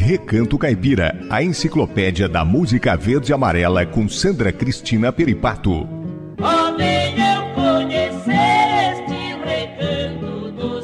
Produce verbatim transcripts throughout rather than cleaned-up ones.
Recanto Caipira, a enciclopédia da música verde e amarela com Sandra Cristina Peripato. Oh, venha eu conhecer este recanto do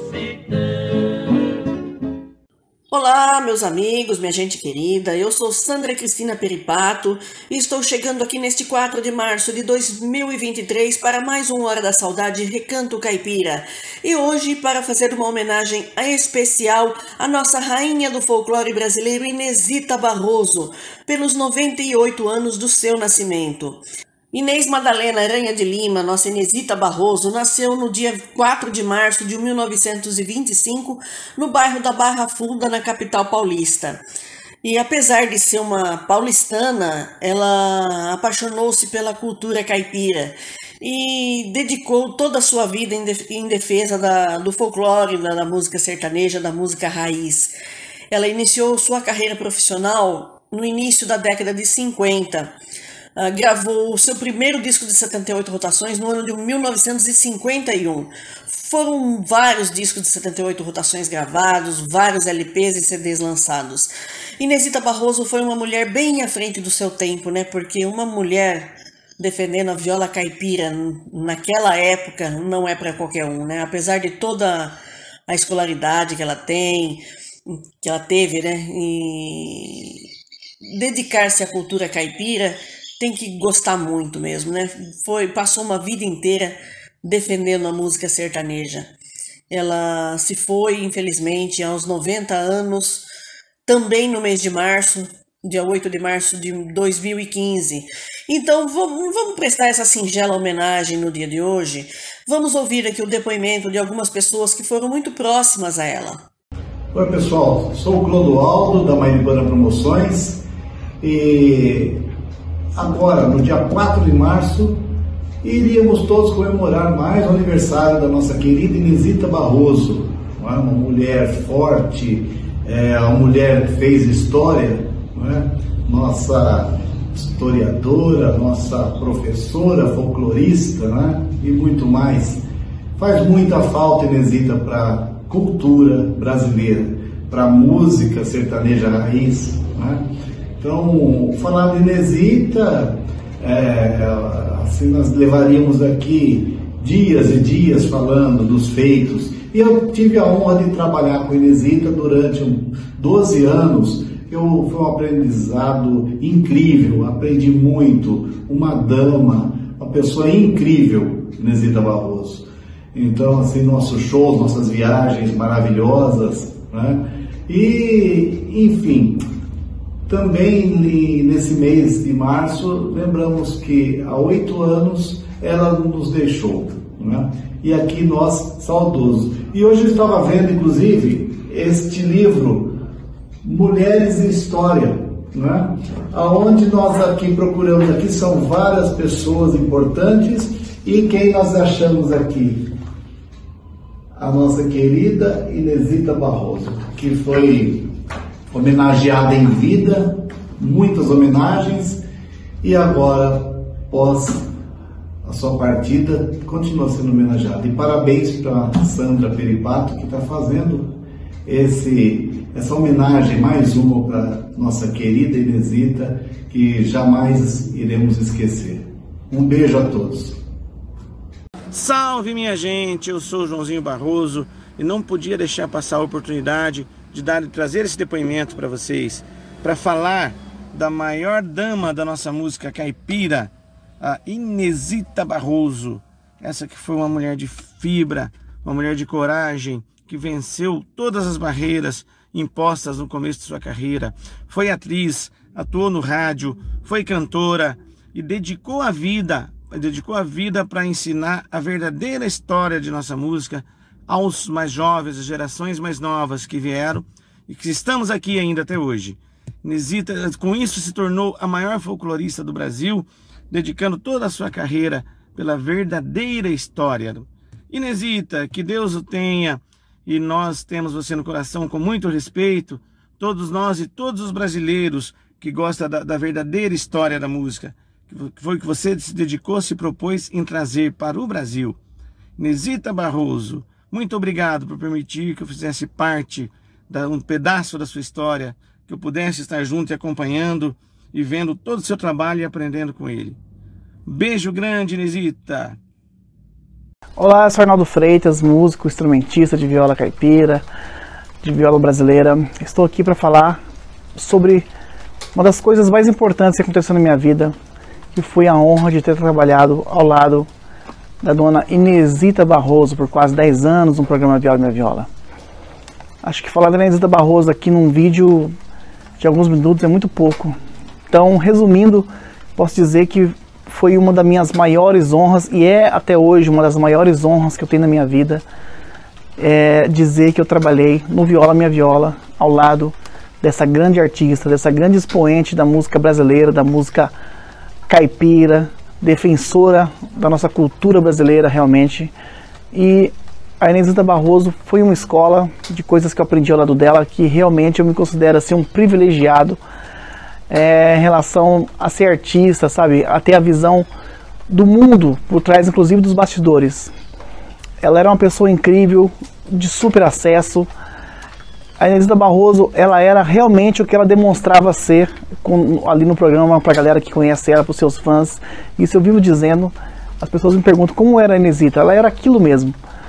sertão. Olá, meus amigos, minha gente querida, eu sou Sandra Cristina Peripato e estou chegando aqui neste quatro de março de dois mil e vinte e três para mais um Hora da Saudade Recanto Caipira. E hoje para fazer uma homenagem especial à nossa rainha do folclore brasileiro, Inesita Barroso, pelos noventa e oito anos do seu nascimento. Inês Madalena Aranha de Lima, nossa Inesita Barroso, nasceu no dia quatro de março de mil novecentos e vinte e cinco, no bairro da Barra Funda, na capital paulista. E apesar de ser uma paulistana, ela apaixonou-se pela cultura caipira e dedicou toda a sua vida em defesa da, do folclore, da, da música sertaneja, da música raiz. Ela iniciou sua carreira profissional no início da década de cinquenta. Uh, gravou o seu primeiro disco de setenta e oito rotações no ano de mil novecentos e cinquenta e um. Foram vários discos de setenta e oito rotações gravados, vários L Ps e C Ds lançados. Inesita Barroso foi uma mulher bem à frente do seu tempo, né? Porque uma mulher defendendo a viola caipira naquela época não é para qualquer um, né? Apesar de toda a escolaridade que ela tem, que ela teve, né? E dedicar-se à cultura caipira, tem que gostar muito mesmo, né? Foi, passou uma vida inteira defendendo a música sertaneja. Ela se foi, infelizmente, aos noventa anos, também no mês de março, dia oito de março de dois mil e quinze. Então, vamos, vamos prestar essa singela homenagem no dia de hoje. Vamos ouvir aqui o depoimento de algumas pessoas que foram muito próximas a ela. Oi, pessoal. Sou o Clodoaldo, da Mairibana Promoções, e agora, no dia quatro de março, iríamos todos comemorar mais o aniversário da nossa querida Inesita Barroso, uma mulher forte, é, uma mulher que fez história, não é? Nossa historiadora, nossa professora, folclorista, não é? E muito mais. Faz muita falta, Inesita, para a cultura brasileira, para a música sertaneja raiz, não é? Então, falar de Inesita, é, assim, nós levaríamos aqui dias e dias falando dos feitos. E eu tive a honra de trabalhar com Inesita durante doze anos. Eu, foi um aprendizado incrível, aprendi muito. Uma dama, uma pessoa incrível, Inesita Barroso. Então, assim, nossos shows, nossas viagens maravilhosas, né? E, enfim... Também nesse mês de março, lembramos que há oito anos ela nos deixou, né? E aqui nós, saudosos. E hoje eu estava vendo, inclusive, este livro, Mulheres em História, né? Onde nós aqui procuramos, aqui são várias pessoas importantes, e quem nós achamos aqui? A nossa querida Inesita Barroso, que foi homenageada em vida, muitas homenagens, e agora, pós a sua partida, continua sendo homenageada. E parabéns para Sandra Peripato, que está fazendo esse, essa homenagem, mais uma para nossa querida Inesita, que jamais iremos esquecer. Um beijo a todos. Salve, minha gente, eu sou o Joãozinho Barroso e não podia deixar passar a oportunidade de dar, de trazer esse depoimento para vocês, para falar da maior dama da nossa música caipira, a Inesita Barroso. Essa que foi uma mulher de fibra, uma mulher de coragem, que venceu todas as barreiras impostas no começo de sua carreira. Foi atriz, atuou no rádio, foi cantora e dedicou a vida, dedicou a vida para ensinar a verdadeira história de nossa música aos mais jovens, às gerações mais novas que vieram e que estamos aqui ainda até hoje. Inesita, com isso, se tornou a maior folclorista do Brasil, dedicando toda a sua carreira pela verdadeira história. Inesita, que Deus o tenha, e nós temos você no coração com muito respeito, todos nós e todos os brasileiros que gostam da, da verdadeira história da música, que foi que você se dedicou, se propôs em trazer para o Brasil. Inesita Barroso, muito obrigado por permitir que eu fizesse parte de um pedaço da sua história que eu pudesse estar junto e acompanhando e vendo todo o seu trabalho e aprendendo com ele. Beijo grande, Inesita! Olá, eu sou Arnaldo Freitas, músico, instrumentista de viola caipira, de viola brasileira. Estou aqui para falar sobre uma das coisas mais importantes que aconteceu na minha vida, que foi a honra de ter trabalhado ao lado da dona Inesita Barroso por quase dez anos no programa Viola Minha Viola. Acho que falar da Inesita Barroso aqui num vídeo de alguns minutos é muito pouco. Então, resumindo, posso dizer que foi uma das minhas maiores honras, e é até hoje uma das maiores honras que eu tenho na minha vida, é dizer que eu trabalhei no Viola Minha Viola, ao lado dessa grande artista, dessa grande expoente da música brasileira, da música caipira, defensora da nossa cultura brasileira realmente. E a Inesita Barroso foi uma escola de coisas que eu aprendi ao lado dela, que realmente eu me considero assim um privilegiado é, em relação a ser artista, sabe, a ter a visão do mundo por trás, inclusive dos bastidores. Ela era uma pessoa incrível, de super acesso. A Inesita Barroso, ela era realmente o que ela demonstrava ser com, ali no programa, para a galera que conhece ela, para os seus fãs. Isso eu vivo dizendo. As pessoas me perguntam como era a Inesita. Ela era aquilo mesmo.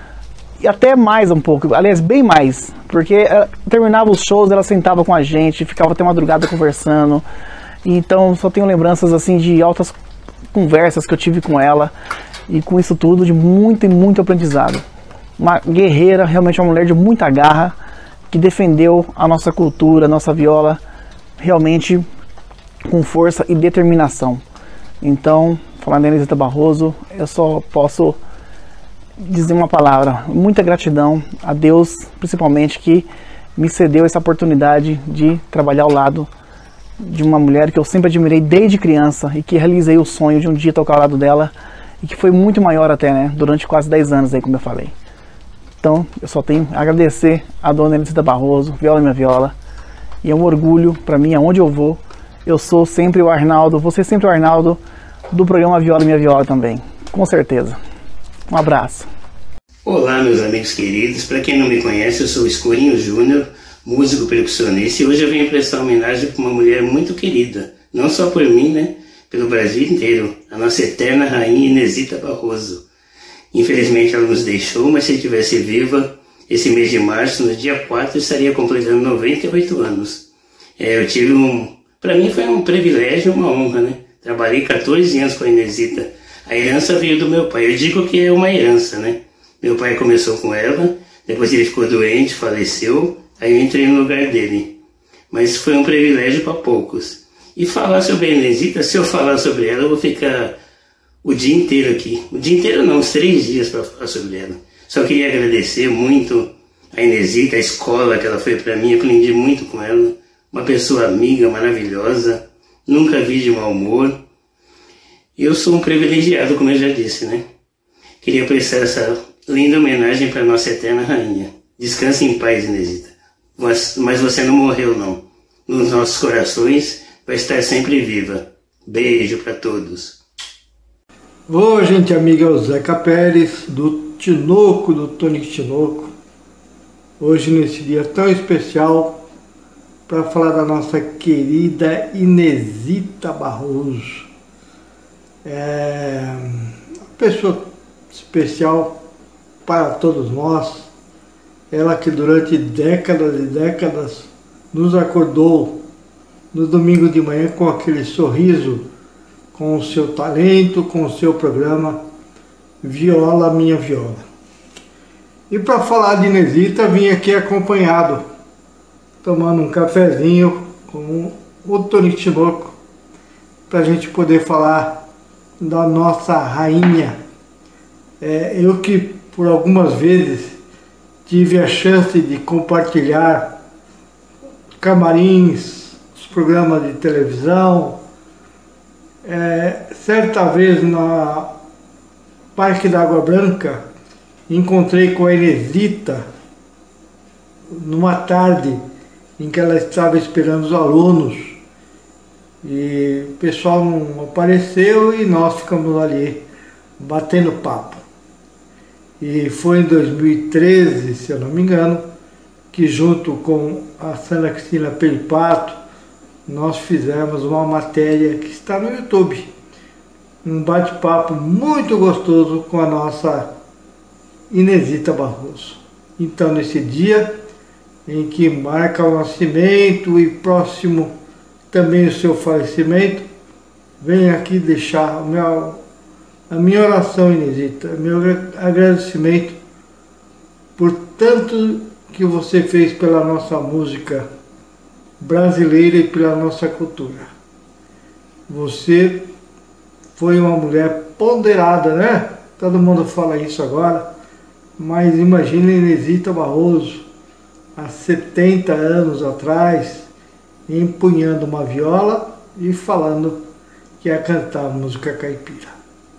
E até mais um pouco, aliás, bem mais. Porque ela, terminava os shows, ela sentava com a gente, ficava até madrugada conversando. E então só tenho lembranças assim de altas conversas que eu tive com ela. E com isso tudo, de muito e muito aprendizado. Uma guerreira, realmente uma mulher de muita garra, que defendeu a nossa cultura, a nossa viola, realmente com força e determinação. Então, falando da Inesita Barroso, eu só posso dizer uma palavra: muita gratidão a Deus, principalmente, que me cedeu essa oportunidade de trabalhar ao lado de uma mulher que eu sempre admirei desde criança e que realizei o sonho de um dia tocar ao lado dela, e que foi muito maior até, né, durante quase dez anos aí, como eu falei. Então, eu só tenho a agradecer a dona Inesita Barroso, Viola Minha Viola, e é um orgulho para mim, aonde eu vou, eu sou sempre o Arnaldo, vou ser sempre o Arnaldo do programa Viola Minha Viola também, com certeza. Um abraço. Olá, meus amigos queridos, para quem não me conhece, eu sou o Escurinho Júnior, músico percussionista, e hoje eu venho prestar homenagem para uma mulher muito querida, não só por mim, né, pelo Brasil inteiro, a nossa eterna rainha Inesita Barroso. Infelizmente ela nos deixou, mas se estivesse viva, esse mês de março, no dia quatro, estaria completando noventa e oito anos. É, eu tive um... Para mim foi um privilégio, uma honra, né? Trabalhei quatorze anos com a Inesita. A herança veio do meu pai. Eu digo que é uma herança, né? Meu pai começou com ela, depois ele ficou doente, faleceu, aí eu entrei no lugar dele. Mas foi um privilégio para poucos. E falar sobre a Inesita, se eu falar sobre ela, eu vou ficar o dia inteiro aqui. O dia inteiro não, uns três dias para falar sobre ela. Só queria agradecer muito a Inesita, a escola que ela foi para mim, aprendi muito com ela. Uma pessoa amiga, maravilhosa, nunca vi de mau humor. Eu sou um privilegiado, como eu já disse, né? Queria prestar essa linda homenagem para nossa eterna rainha. Descanse em paz, Inesita. Mas você não morreu, não. Nos nossos corações vai estar sempre viva. Beijo para todos. Ô, gente amiga, é o Zeca Pérez, do Tinoco, do Tonico Tinoco. Hoje, nesse dia tão especial, para falar da nossa querida Inesita Barroso. É uma pessoa especial para todos nós. Ela que durante décadas e décadas nos acordou no domingo de manhã com aquele sorriso, com o seu talento, com o seu programa Viola Minha Viola. E para falar de Inesita, vim aqui acompanhado, tomando um cafezinho com o Tonico Tinoco, para a gente poder falar da nossa rainha. É, eu que por algumas vezes tive a chance de compartilhar camarins, os programas de televisão. É, certa vez na Parque da Água Branca, encontrei com a Inesita numa tarde em que ela estava esperando os alunos, e o pessoal não apareceu e nós ficamos ali batendo papo. E foi em dois mil e treze, se eu não me engano, que junto com a Sandra Cristina Peripato, nós fizemos uma matéria que está no YouTube. Um bate-papo muito gostoso com a nossa Inesita Barroso. Então, nesse dia em que marca o nascimento e próximo também o seu falecimento, venho aqui deixar o meu, a minha oração, Inesita, meu agradecimento por tanto que você fez pela nossa música brasileira e pela nossa cultura. Você foi uma mulher ponderada, né? Todo mundo fala isso agora, mas imagina Inesita Barroso, há setenta anos atrás, empunhando uma viola e falando que ia cantar música caipira.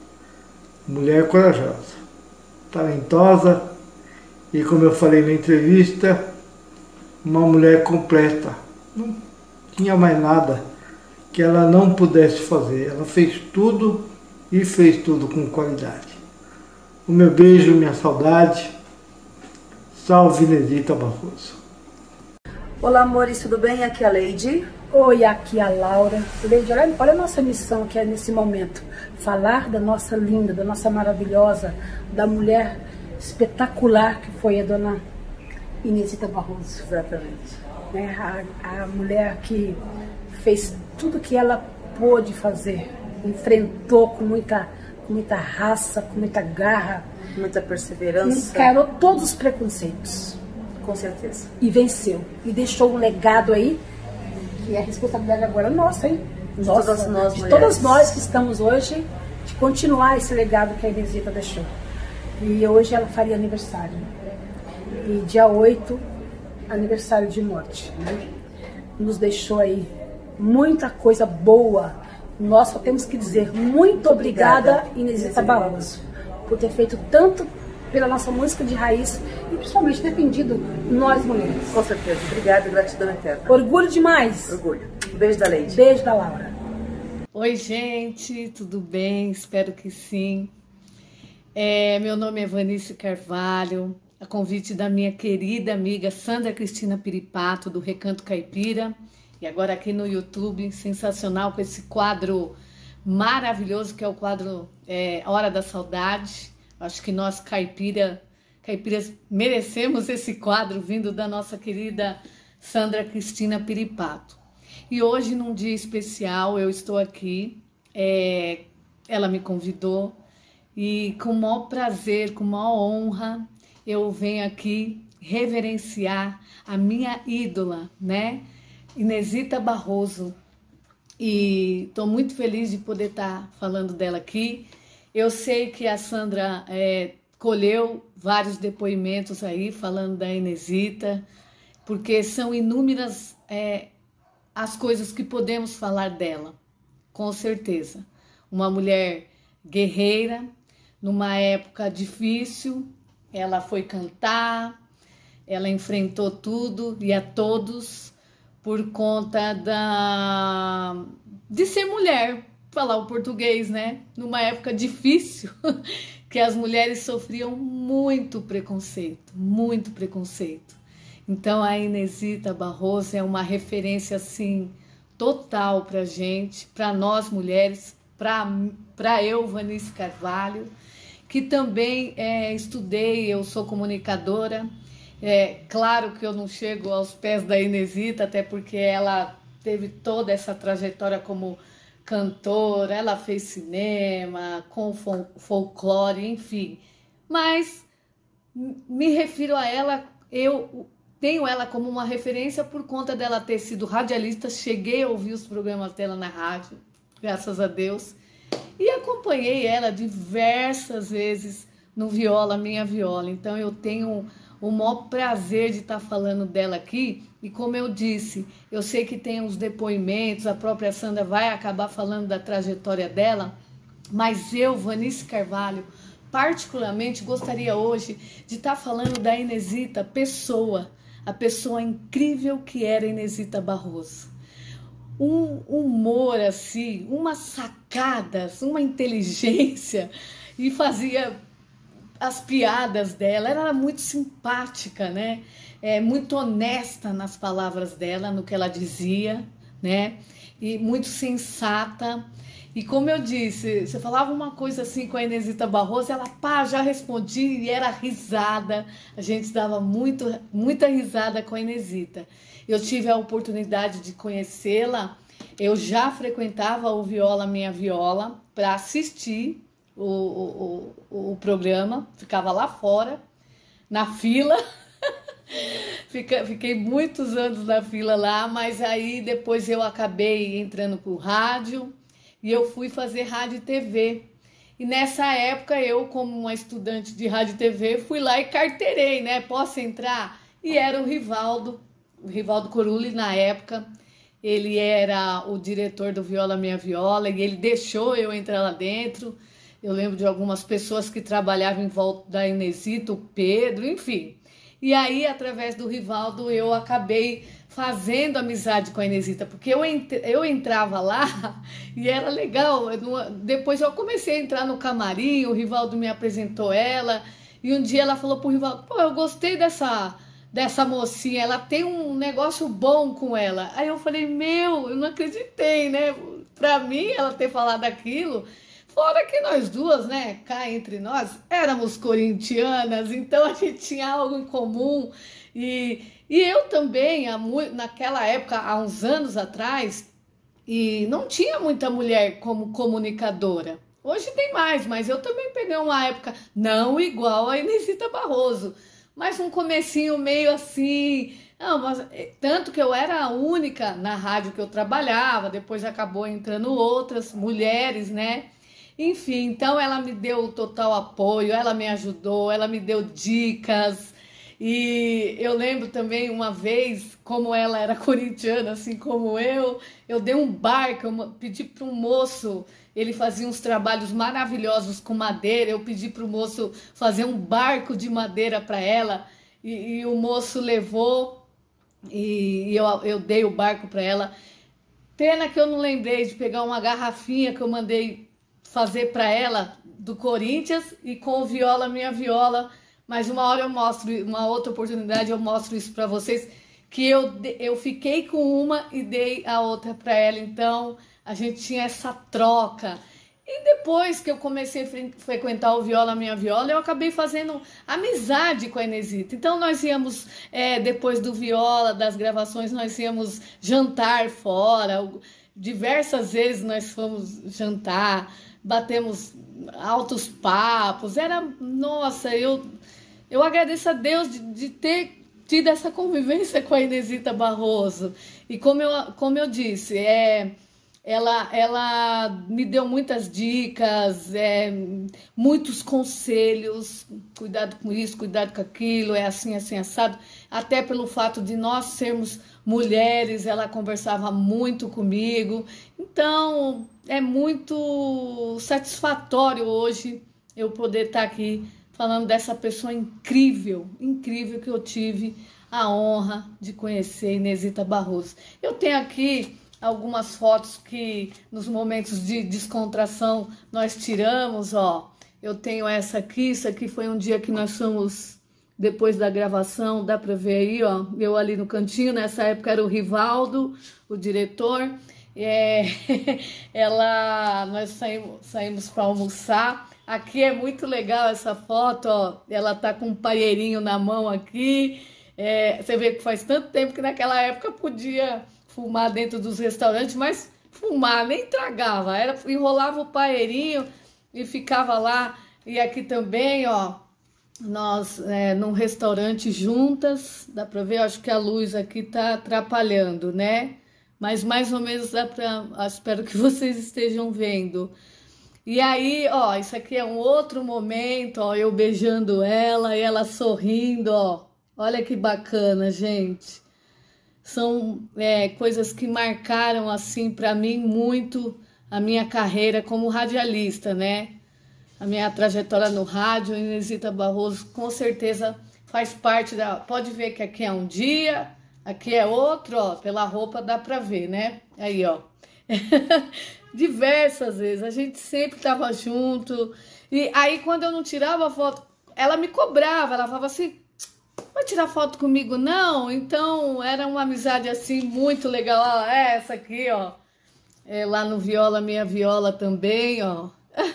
Mulher corajosa, talentosa e, como eu falei na entrevista, uma mulher completa. Não tinha mais nada que ela não pudesse fazer. Ela fez tudo e fez tudo com qualidade. O meu beijo, minha saudade. Salve, Inesita Barroso. Olá, amores, tudo bem? Aqui é a Leide. Oi, aqui é a Laura. Leide, olha, olha a nossa missão que é nesse momento. Falar da nossa linda, da nossa maravilhosa, da mulher espetacular que foi a dona Inesita Barroso. Exatamente. É, a, a mulher que fez tudo que ela pôde fazer, enfrentou com muita, com muita raça, com muita garra, muita perseverança, encarou todos os preconceitos, com certeza, e venceu, e deixou um legado aí, que é a responsabilidade agora nossa, hein? De Nossa, todas nós, de mulheres. todas nós que estamos hoje, de continuar esse legado que a Inesita deixou. E hoje ela faria aniversário, e dia oito, aniversário de morte, né? Nos deixou aí muita coisa boa. Nós só temos que dizer muito obrigada, obrigada Inesita Barroso, por ter feito tanto pela nossa música de raiz e principalmente defendido nós mulheres. Com certeza. Obrigada e gratidão eterna. Orgulho demais. Orgulho. Beijo da Leide. Beijo da Laura. Oi, gente, tudo bem? Espero que sim. É, meu nome é Vanice Carvalho, a convite da minha querida amiga Sandra Cristina Peripato, do Recanto Caipira, e agora aqui no YouTube, sensacional, com esse quadro maravilhoso que é o quadro é, Hora da Saudade. Acho que nós caipira, caipiras merecemos esse quadro vindo da nossa querida Sandra Cristina Peripato. E hoje, num dia especial, eu estou aqui, é, ela me convidou e com o maior prazer, com a maior honra, eu venho aqui reverenciar a minha ídola, né? Inesita Barroso. E estou muito feliz de poder estar falando dela aqui. Eu sei que a Sandra é, colheu vários depoimentos aí falando da Inesita, porque são inúmeras é, as coisas que podemos falar dela, com certeza. Uma mulher guerreira, numa época difícil, ela foi cantar, ela enfrentou tudo e a todos por conta da, de ser mulher, falar o português, né? Numa época difícil, que as mulheres sofriam muito preconceito, muito preconceito. Então a Inesita Barroso é uma referência assim total pra gente, pra nós mulheres, pra, pra eu, Vanice Carvalho, que também é, estudei, eu sou comunicadora. É claro que eu não chego aos pés da Inesita, até porque ela teve toda essa trajetória como cantora, ela fez cinema, com folclore, enfim. Mas me refiro a ela, eu tenho ela como uma referência por conta dela ter sido radialista, cheguei a ouvir os programas dela na rádio, graças a Deus, e acompanhei ela diversas vezes no Viola, Minha Viola. Então eu tenho o maior prazer de estar falando dela aqui, e como eu disse, eu sei que tem uns depoimentos, a própria Sandra vai acabar falando da trajetória dela, mas eu, Vanice Carvalho, particularmente gostaria hoje de estar falando da Inesita pessoa, a pessoa incrível que era Inesita Barroso. Um humor assim, umas sacadas, uma inteligência, e fazia as piadas dela, ela era muito simpática, né? É, muito honesta nas palavras dela, no que ela dizia, né? E muito sensata. E como eu disse, você falava uma coisa assim com a Inesita Barroso, ela pá, já respondia e era risada. A gente dava muito, muita risada com a Inesita. Eu tive a oportunidade de conhecê-la, eu já frequentava o Viola Minha Viola para assistir o, o, o, o programa, ficava lá fora, na fila. Fiquei muitos anos na fila lá, mas aí depois eu acabei entrando pro rádio e eu fui fazer rádio e T V. E nessa época eu, como uma estudante de rádio e T V, fui lá e carteirei, né? Posso entrar? E era o Rivaldo, o Rivaldo Corulli na época. Ele era o diretor do Viola Minha Viola e ele deixou eu entrar lá dentro. Eu lembro de algumas pessoas que trabalhavam em volta da Inesita, o Pedro, enfim. E aí, através do Rivaldo, eu acabei fazendo amizade com a Inesita, porque eu, ent eu entrava lá e era legal. Eu, depois eu comecei a entrar no camarim, o Rivaldo me apresentou ela, e um dia ela falou pro Rivaldo, pô, eu gostei dessa, dessa mocinha, ela tem um negócio bom com ela. Aí eu falei, meu, eu não acreditei, né? Pra mim, ela ter falado aquilo... Fora que nós duas, né, cá entre nós, éramos corintianas, então a gente tinha algo em comum. E, e eu também, naquela época, há uns anos atrás, e não tinha muita mulher como comunicadora. Hoje tem mais, mas eu também peguei uma época, não igual a Inesita Barroso, mas um comecinho meio assim... Não, mas, tanto que eu era a única na rádio que eu trabalhava, depois acabou entrando outras mulheres, né? Enfim, então ela me deu o total apoio, ela me ajudou, ela me deu dicas. E eu lembro também uma vez, como ela era corintiana, assim como eu, eu dei um barco, eu pedi para um moço, ele fazia uns trabalhos maravilhosos com madeira, eu pedi para o moço fazer um barco de madeira para ela, e, e o moço levou, e, e eu, eu dei o barco para ela. Pena que eu não lembrei de pegar uma garrafinha que eu mandei fazer para ela do Corinthians e com o Viola Minha Viola, mas uma hora eu mostro, uma outra oportunidade eu mostro isso para vocês, que eu, eu fiquei com uma e dei a outra para ela, então a gente tinha essa troca. E depois que eu comecei a frequentar o Viola Minha Viola, eu acabei fazendo amizade com a Inesita. Então nós íamos, é, depois do Viola, das gravações, nós íamos jantar fora, diversas vezes nós fomos jantar, batemos altos papos, era, nossa, eu, eu agradeço a Deus de, de ter tido essa convivência com a Inesita Barroso. E como eu, como eu disse, é, ela, ela me deu muitas dicas, é, muitos conselhos, cuidado com isso, cuidado com aquilo, é assim, assim, assado. Até pelo fato de nós sermos mulheres, ela conversava muito comigo. Então, é muito satisfatório hoje eu poder estar aqui falando dessa pessoa incrível, incrível que eu tive a honra de conhecer, Inesita Barroso. Eu tenho aqui algumas fotos que nos momentos de descontração nós tiramos, ó. Eu tenho essa aqui, isso aqui foi um dia que nós fomos, depois da gravação, dá pra ver aí, ó, eu ali no cantinho, nessa época era o Rivaldo, o diretor, é, ela, nós saímos, saímos para almoçar. Aqui é muito legal essa foto, ó, ela tá com um palheirinho na mão aqui, é, você vê que faz tanto tempo que naquela época podia fumar dentro dos restaurantes, mas fumar, nem tragava, era, enrolava o paeirinho e ficava lá. E aqui também, ó, nós é, num restaurante juntas, dá pra ver, acho que a luz aqui tá atrapalhando, né? Mas mais ou menos dá pra, espero que vocês estejam vendo. E aí, ó, isso aqui é um outro momento, ó, eu beijando ela e ela sorrindo, ó, olha que bacana, gente. São é, coisas que marcaram, assim, para mim, muito a minha carreira como radialista, né? A minha trajetória no rádio, Inesita Barroso, com certeza faz parte da... Pode ver que aqui é um dia, aqui é outro, ó, pela roupa dá para ver, né? Aí, ó. Diversas vezes, a gente sempre estava junto. E aí, quando eu não tirava foto ela me cobrava, ela falava assim, vai tirar foto comigo não? Então era uma amizade assim muito legal. Ó, é essa aqui, ó, é, lá no Viola Minha Viola também, ó.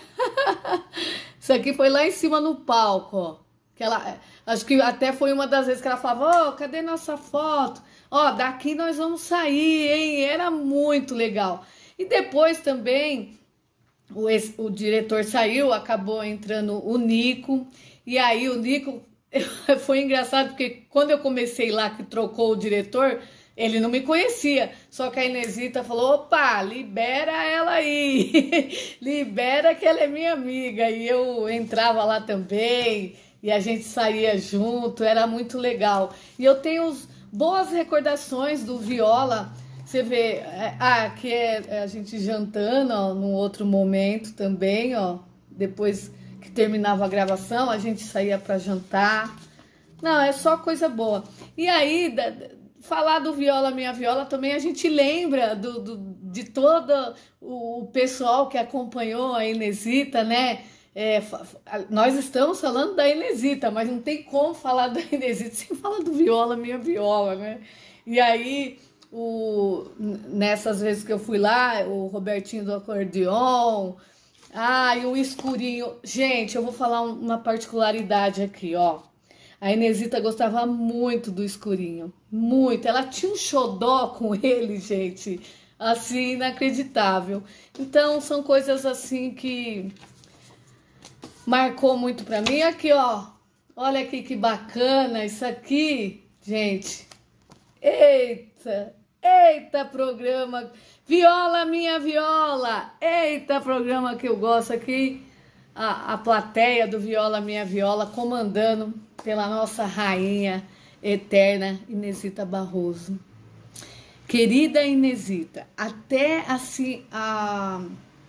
Isso aqui foi lá em cima no palco, ó. Que ela, acho que até foi uma das vezes que ela falava, ó, oh, cadê nossa foto? Ó, oh, daqui nós vamos sair, hein? Era muito legal. E depois também o, ex, o diretor saiu, acabou entrando o Nico. E aí o Nico foi engraçado porque quando eu comecei lá que trocou o diretor, ele não me conhecia. Só que a Inesita falou, opa, libera ela aí. Libera que ela é minha amiga. E eu entrava lá também. E a gente saía junto, era muito legal. E eu tenho boas recordações do Viola. Você vê, é, ah, aqui é a gente jantando, ó, num outro momento também, ó. Depois que terminava a gravação, a gente saía para jantar. Não, é só coisa boa. E aí, da, falar do Viola Minha Viola também, a gente lembra do, do, de todo o pessoal que acompanhou a Inesita, né? É, nós estamos falando da Inesita, mas não tem como falar da Inesita sem falar do Viola Minha Viola, né? E aí, o, nessas vezes que eu fui lá, o Robertinho do acordeon, ah, e o escurinho. Gente, eu vou falar uma particularidade aqui, ó. A Inesita gostava muito do escurinho, muito. Ela tinha um xodó com ele, gente, assim, inacreditável. Então, são coisas assim que marcou muito pra mim. Aqui, ó. Olha aqui que bacana isso aqui, gente. Eita, eita programa. Viola Minha Viola. Eita programa que eu gosto aqui. A, a plateia do Viola Minha Viola comandando pela nossa rainha eterna Inesita Barroso. Querida Inesita, até assim a...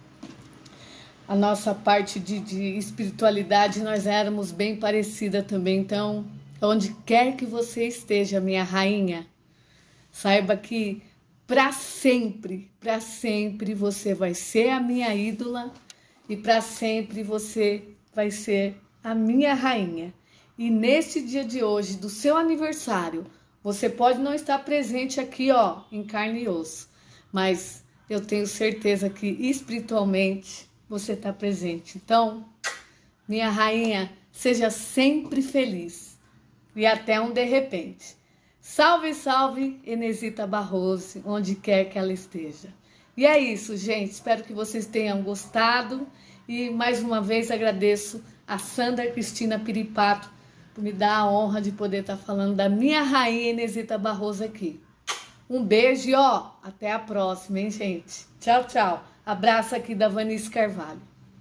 a nossa parte de, de espiritualidade, nós éramos bem parecida também. Então, onde quer que você esteja, minha rainha, saiba que para sempre, para sempre você vai ser a minha ídola e para sempre você vai ser a minha rainha. E neste dia de hoje, do seu aniversário, você pode não estar presente aqui, ó, em carne e osso, mas eu tenho certeza que espiritualmente você está presente. Então, minha rainha, seja sempre feliz. E até um de repente. Salve, salve, Inesita Barroso, onde quer que ela esteja. E é isso, gente. Espero que vocês tenham gostado. E mais uma vez agradeço a Sandra Cristina Piripato por me dar a honra de poder estar falando da minha rainha Inesita Barroso aqui. Um beijo e ó, até a próxima, hein, gente? Tchau, tchau. Abraço aqui da Vanice Carvalho.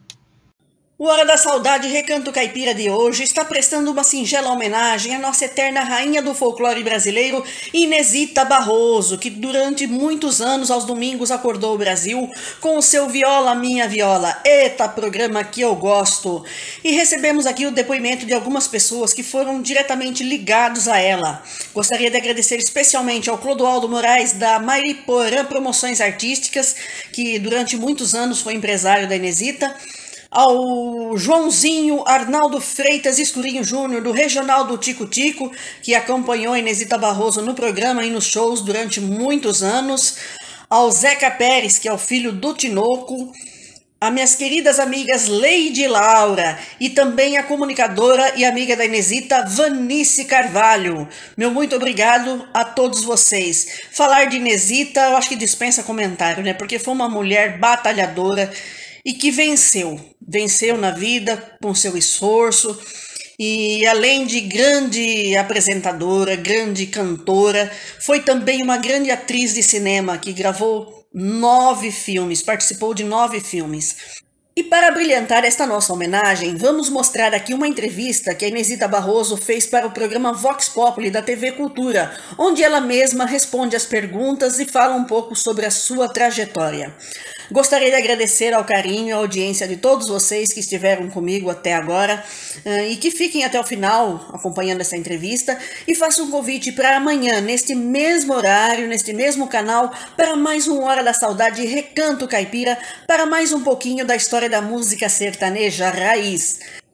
O Hora da Saudade Recanto Caipira de hoje está prestando uma singela homenagem à nossa eterna rainha do folclore brasileiro, Inesita Barroso, que durante muitos anos aos domingos acordou o Brasil com o seu Viola Minha Viola. Eita, programa que eu gosto! E recebemos aqui o depoimento de algumas pessoas que foram diretamente ligados a ela. Gostaria de agradecer especialmente ao Clodoaldo Moraes da Mariporã Promoções Artísticas, que durante muitos anos foi empresário da Inesita, ao Joãozinho Arnaldo Freitas Escurinho Júnior, do Regional do Tico Tico, que acompanhou a Inesita Barroso no programa e nos shows durante muitos anos, ao Zeca Pérez, que é o filho do Tinoco, a minhas queridas amigas Leide e Laura, e também a comunicadora e amiga da Inesita, Vanice Carvalho. Meu muito obrigado a todos vocês. Falar de Inesita, eu acho que dispensa comentário, né? Porque foi uma mulher batalhadora e que venceu, venceu na vida com seu esforço, e além de grande apresentadora, grande cantora, foi também uma grande atriz de cinema que gravou nove filmes, participou de nove filmes. E para brilhantar esta nossa homenagem, vamos mostrar aqui uma entrevista que a Inesita Barroso fez para o programa Vox Populi da T V Cultura, onde ela mesma responde as perguntas e fala um pouco sobre a sua trajetória. Gostaria de agradecer ao carinho e à audiência de todos vocês que estiveram comigo até agora e que fiquem até o final acompanhando essa entrevista, e faço um convite para amanhã, neste mesmo horário, neste mesmo canal, para mais um Hora da Saudade Recanto Caipira, para mais um pouquinho da história da música sertaneja raiz.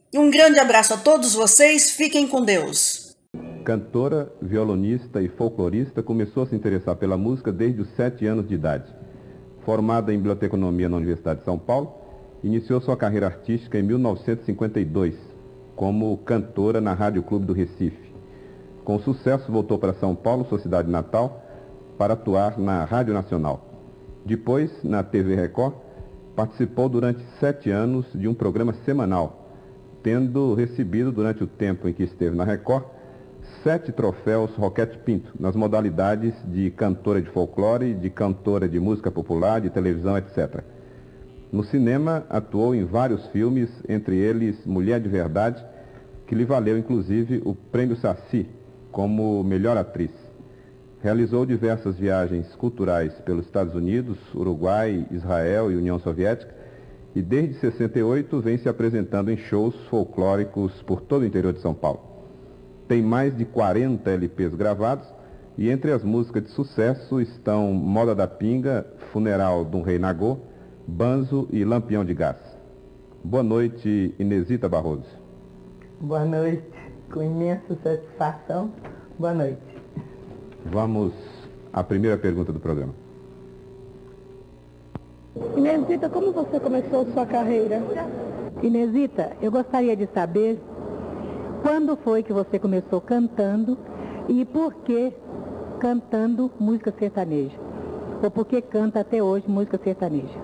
E um grande abraço a todos vocês, fiquem com Deus. Cantora, violonista e folclorista, começou a se interessar pela música desde os sete anos de idade. Formada em biblioteconomia na Universidade de São Paulo, iniciou sua carreira artística em mil novecentos e cinquenta e dois, como cantora na Rádio Clube do Recife. Com sucesso, voltou para São Paulo, sua cidade natal, para atuar na Rádio Nacional. Depois, na T V Record, participou durante sete anos de um programa semanal, tendo recebido, durante o tempo em que esteve na Record, sete troféus Roquete Pinto, nas modalidades de cantora de folclore, de cantora de música popular, de televisão, etcétera. No cinema, atuou em vários filmes, entre eles Mulher de Verdade, que lhe valeu inclusive o Prêmio Saci como melhor atriz. Realizou diversas viagens culturais pelos Estados Unidos, Uruguai, Israel e União Soviética, e desde sessenta e oito vem se apresentando em shows folclóricos por todo o interior de São Paulo. Tem mais de quarenta L Ps gravados e entre as músicas de sucesso estão Moda da Pinga, Funeral de um Rei Nagô, Banzo e Lampião de Gás. Boa noite, Inesita Barroso. Boa noite, com imensa satisfação. Boa noite. Vamos à primeira pergunta do programa. Inesita, como você começou sua carreira? Inesita, eu gostaria de saber quando foi que você começou cantando e por que cantando música sertaneja? Ou por que canta até hoje música sertaneja?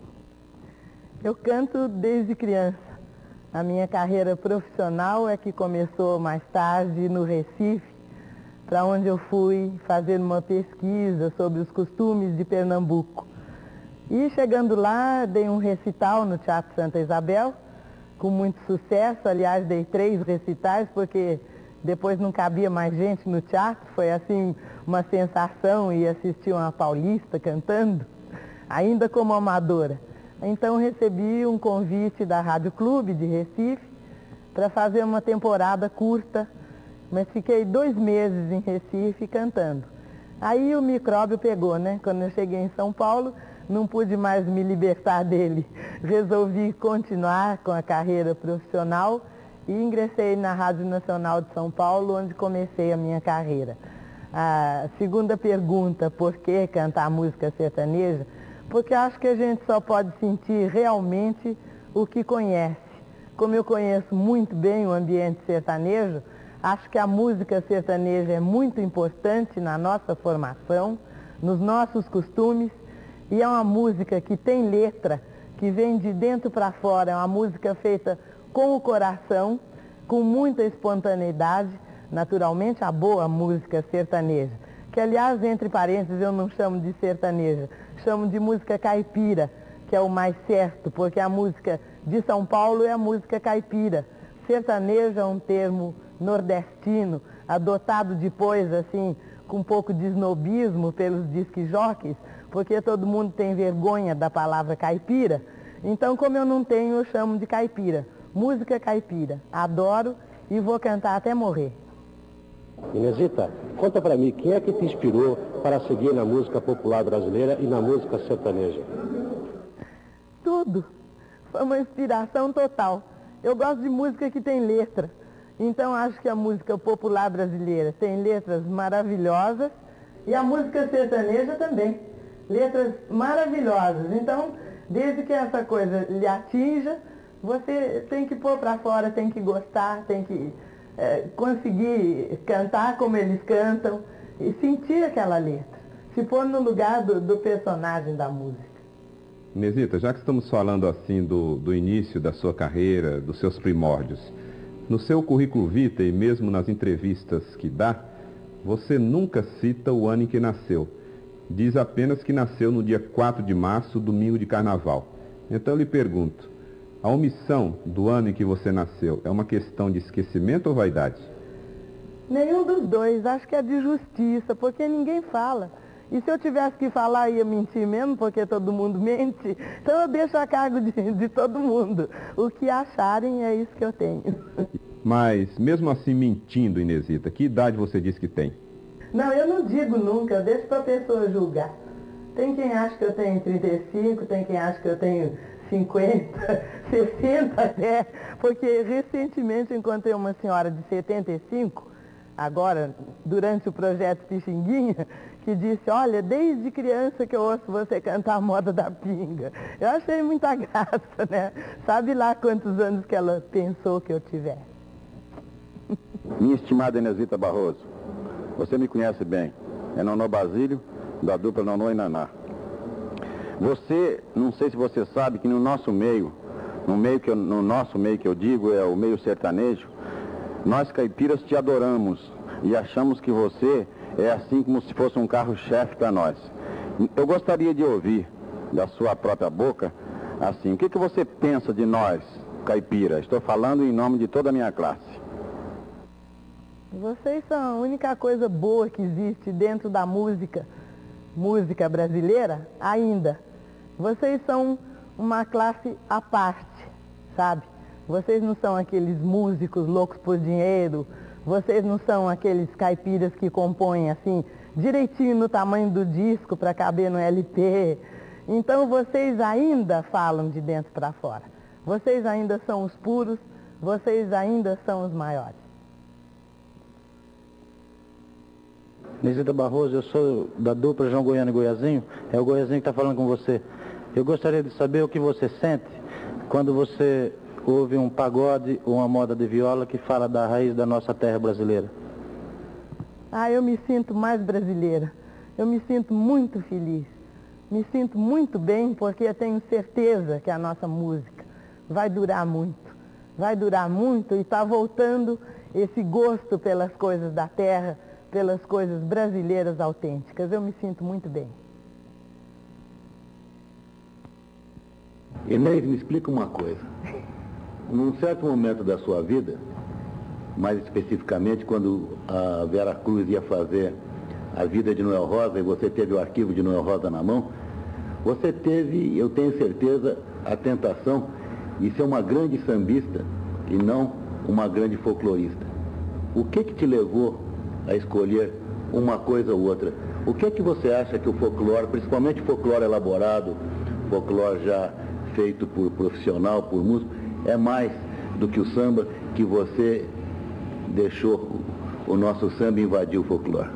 Eu canto desde criança. A minha carreira profissional é que começou mais tarde no Recife, para onde eu fui fazer uma pesquisa sobre os costumes de Pernambuco. E chegando lá, dei um recital no Teatro Santa Isabel, com muito sucesso. Aliás, dei três recitais, porque depois não cabia mais gente no teatro. Foi assim uma sensação ir assistir uma paulista cantando, ainda como amadora. Então recebi um convite da Rádio Clube de Recife para fazer uma temporada curta, mas fiquei dois meses em Recife cantando. Aí o micróbio pegou, né? Quando eu cheguei em São Paulo, não pude mais me libertar dele. Resolvi continuar com a carreira profissional e ingressei na Rádio Nacional de São Paulo, onde comecei a minha carreira. A segunda pergunta, por que cantar música sertaneja? Porque acho que a gente só pode sentir realmente o que conhece. Como eu conheço muito bem o ambiente sertanejo, acho que a música sertaneja é muito importante na nossa formação, nos nossos costumes, e é uma música que tem letra, que vem de dentro para fora, é uma música feita com o coração, com muita espontaneidade, naturalmente a boa música sertaneja, que aliás, entre parênteses, eu não chamo de sertaneja, chamo de música caipira, que é o mais certo, porque a música de São Paulo é a música caipira. Sertanejo é um termo nordestino, adotado depois, assim, com um pouco de snobismo pelos disque-jockeys, porque todo mundo tem vergonha da palavra caipira. Então, como eu não tenho, eu chamo de caipira. Música caipira. Adoro e vou cantar até morrer. Inesita, conta pra mim, quem é que te inspirou para seguir na música popular brasileira e na música sertaneja? Tudo. Foi uma inspiração total. Eu gosto de música que tem letra. Então acho que a música popular brasileira tem letras maravilhosas e a música sertaneja também. Letras maravilhosas. Então, desde que essa coisa lhe atinja, você tem que pôr para fora, tem que gostar, tem que é, conseguir cantar como eles cantam e sentir aquela letra. Se pôr no lugar do, do personagem da música. Inesita, já que estamos falando assim do, do início da sua carreira, dos seus primórdios, no seu currículo vitae e mesmo nas entrevistas que dá, você nunca cita o ano em que nasceu. Diz apenas que nasceu no dia quatro de março, domingo de carnaval. Então eu lhe pergunto, a omissão do ano em que você nasceu é uma questão de esquecimento ou vaidade? Nenhum dos dois, acho que é de justiça, porque ninguém fala. E se eu tivesse que falar, ia mentir mesmo, porque todo mundo mente. Então eu deixo a cargo de, de todo mundo. O que acharem é isso que eu tenho. Mas, mesmo assim mentindo, Inesita, que idade você diz que tem? Não, eu não digo nunca, eu deixo para a pessoa julgar. Tem quem acha que eu tenho trinta e cinco, tem quem acha que eu tenho cinquenta, sessenta até, porque recentemente encontrei uma senhora de setenta e cinco, agora, durante o projeto Pixinguinha, que disse, olha, desde criança que eu ouço você cantar a moda da pinga. Eu achei muita graça, né? Sabe lá quantos anos que ela pensou que eu tivesse. Minha estimada Inesita Barroso, você me conhece bem, é Nonô Basílio, da dupla Nonô e Naná. Você, não sei se você sabe que no nosso meio, no, meio que eu, no nosso meio que eu digo, é o meio sertanejo, nós caipiras te adoramos e achamos que você é assim como se fosse um carro-chefe para nós. Eu gostaria de ouvir da sua própria boca, assim, o que, que você pensa de nós, caipira? Estou falando em nome de toda a minha classe. Vocês são a única coisa boa que existe dentro da música, música brasileira, ainda. Vocês são uma classe à parte, sabe? Vocês não são aqueles músicos loucos por dinheiro, vocês não são aqueles caipiras que compõem assim, direitinho no tamanho do disco para caber no L P. Então vocês ainda falam de dentro para fora. Vocês ainda são os puros, vocês ainda são os maiores. Inesita Barroso, eu sou da dupla João Goiano e Goiazinho, é o Goiazinho que está falando com você. Eu gostaria de saber o que você sente quando você ouve um pagode ou uma moda de viola que fala da raiz da nossa terra brasileira. Ah, eu me sinto mais brasileira, eu me sinto muito feliz, me sinto muito bem porque eu tenho certeza que a nossa música vai durar muito, vai durar muito e está voltando esse gosto pelas coisas da terra, pelas coisas brasileiras autênticas. Eu me sinto muito bem. Inês, me explica uma coisa. Num certo momento da sua vida, mais especificamente quando a Vera Cruz ia fazer A Vida de Noel Rosa e você teve o arquivo de Noel Rosa na mão, você teve, eu tenho certeza, a tentação de ser uma grande sambista e não uma grande folclorista. O que que te levou a escolher uma coisa ou outra? O que é que você acha que o folclore, principalmente folclore elaborado, folclore já feito por profissional, por músico, é mais do que o samba, que você deixou o nosso samba invadir o folclore?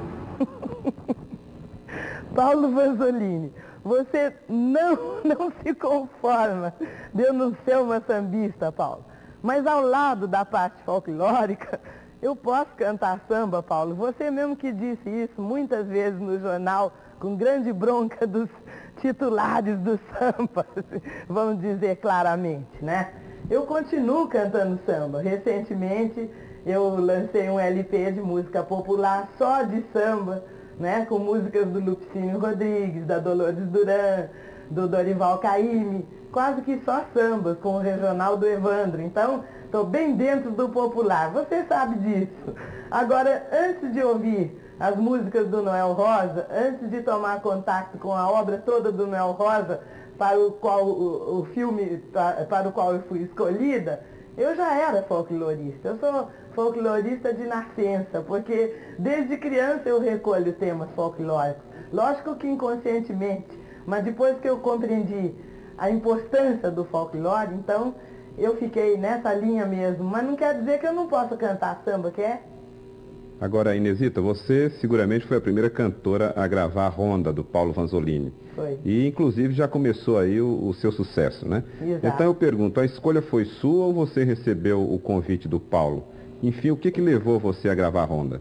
Paulo Vanzolini, você não, não se conforma de eu não ser uma sambista, Paulo. Mas ao lado da parte folclórica, eu posso cantar samba, Paulo. Você mesmo que disse isso muitas vezes no jornal, com grande bronca dos titulares do samba, vamos dizer claramente, né? Eu continuo cantando samba. Recentemente eu lancei um L P de música popular só de samba, né? Com músicas do Lupicínio Rodrigues, da Dolores Duran, do Dorival Caymmi, quase que só samba, com o regional do Evandro. Então, estou bem dentro do popular, você sabe disso. Agora, antes de ouvir as músicas do Noel Rosa, antes de tomar contato com a obra toda do Noel Rosa, para o qual o, o filme para, para o qual eu fui escolhida, eu já era folclorista. Eu sou folclorista de nascença, porque desde criança eu recolho temas folclóricos. Lógico que inconscientemente, mas depois que eu compreendi a importância do folclore, então eu fiquei nessa linha mesmo. Mas não quer dizer que eu não possa cantar samba, quer? Agora, Inesita, você seguramente foi a primeira cantora a gravar a Ronda, do Paulo Vanzolini. Foi. E, inclusive, já começou aí o, o seu sucesso, né? Exato. Então eu pergunto, a escolha foi sua ou você recebeu o convite do Paulo? Enfim, o que que levou você a gravar a Ronda?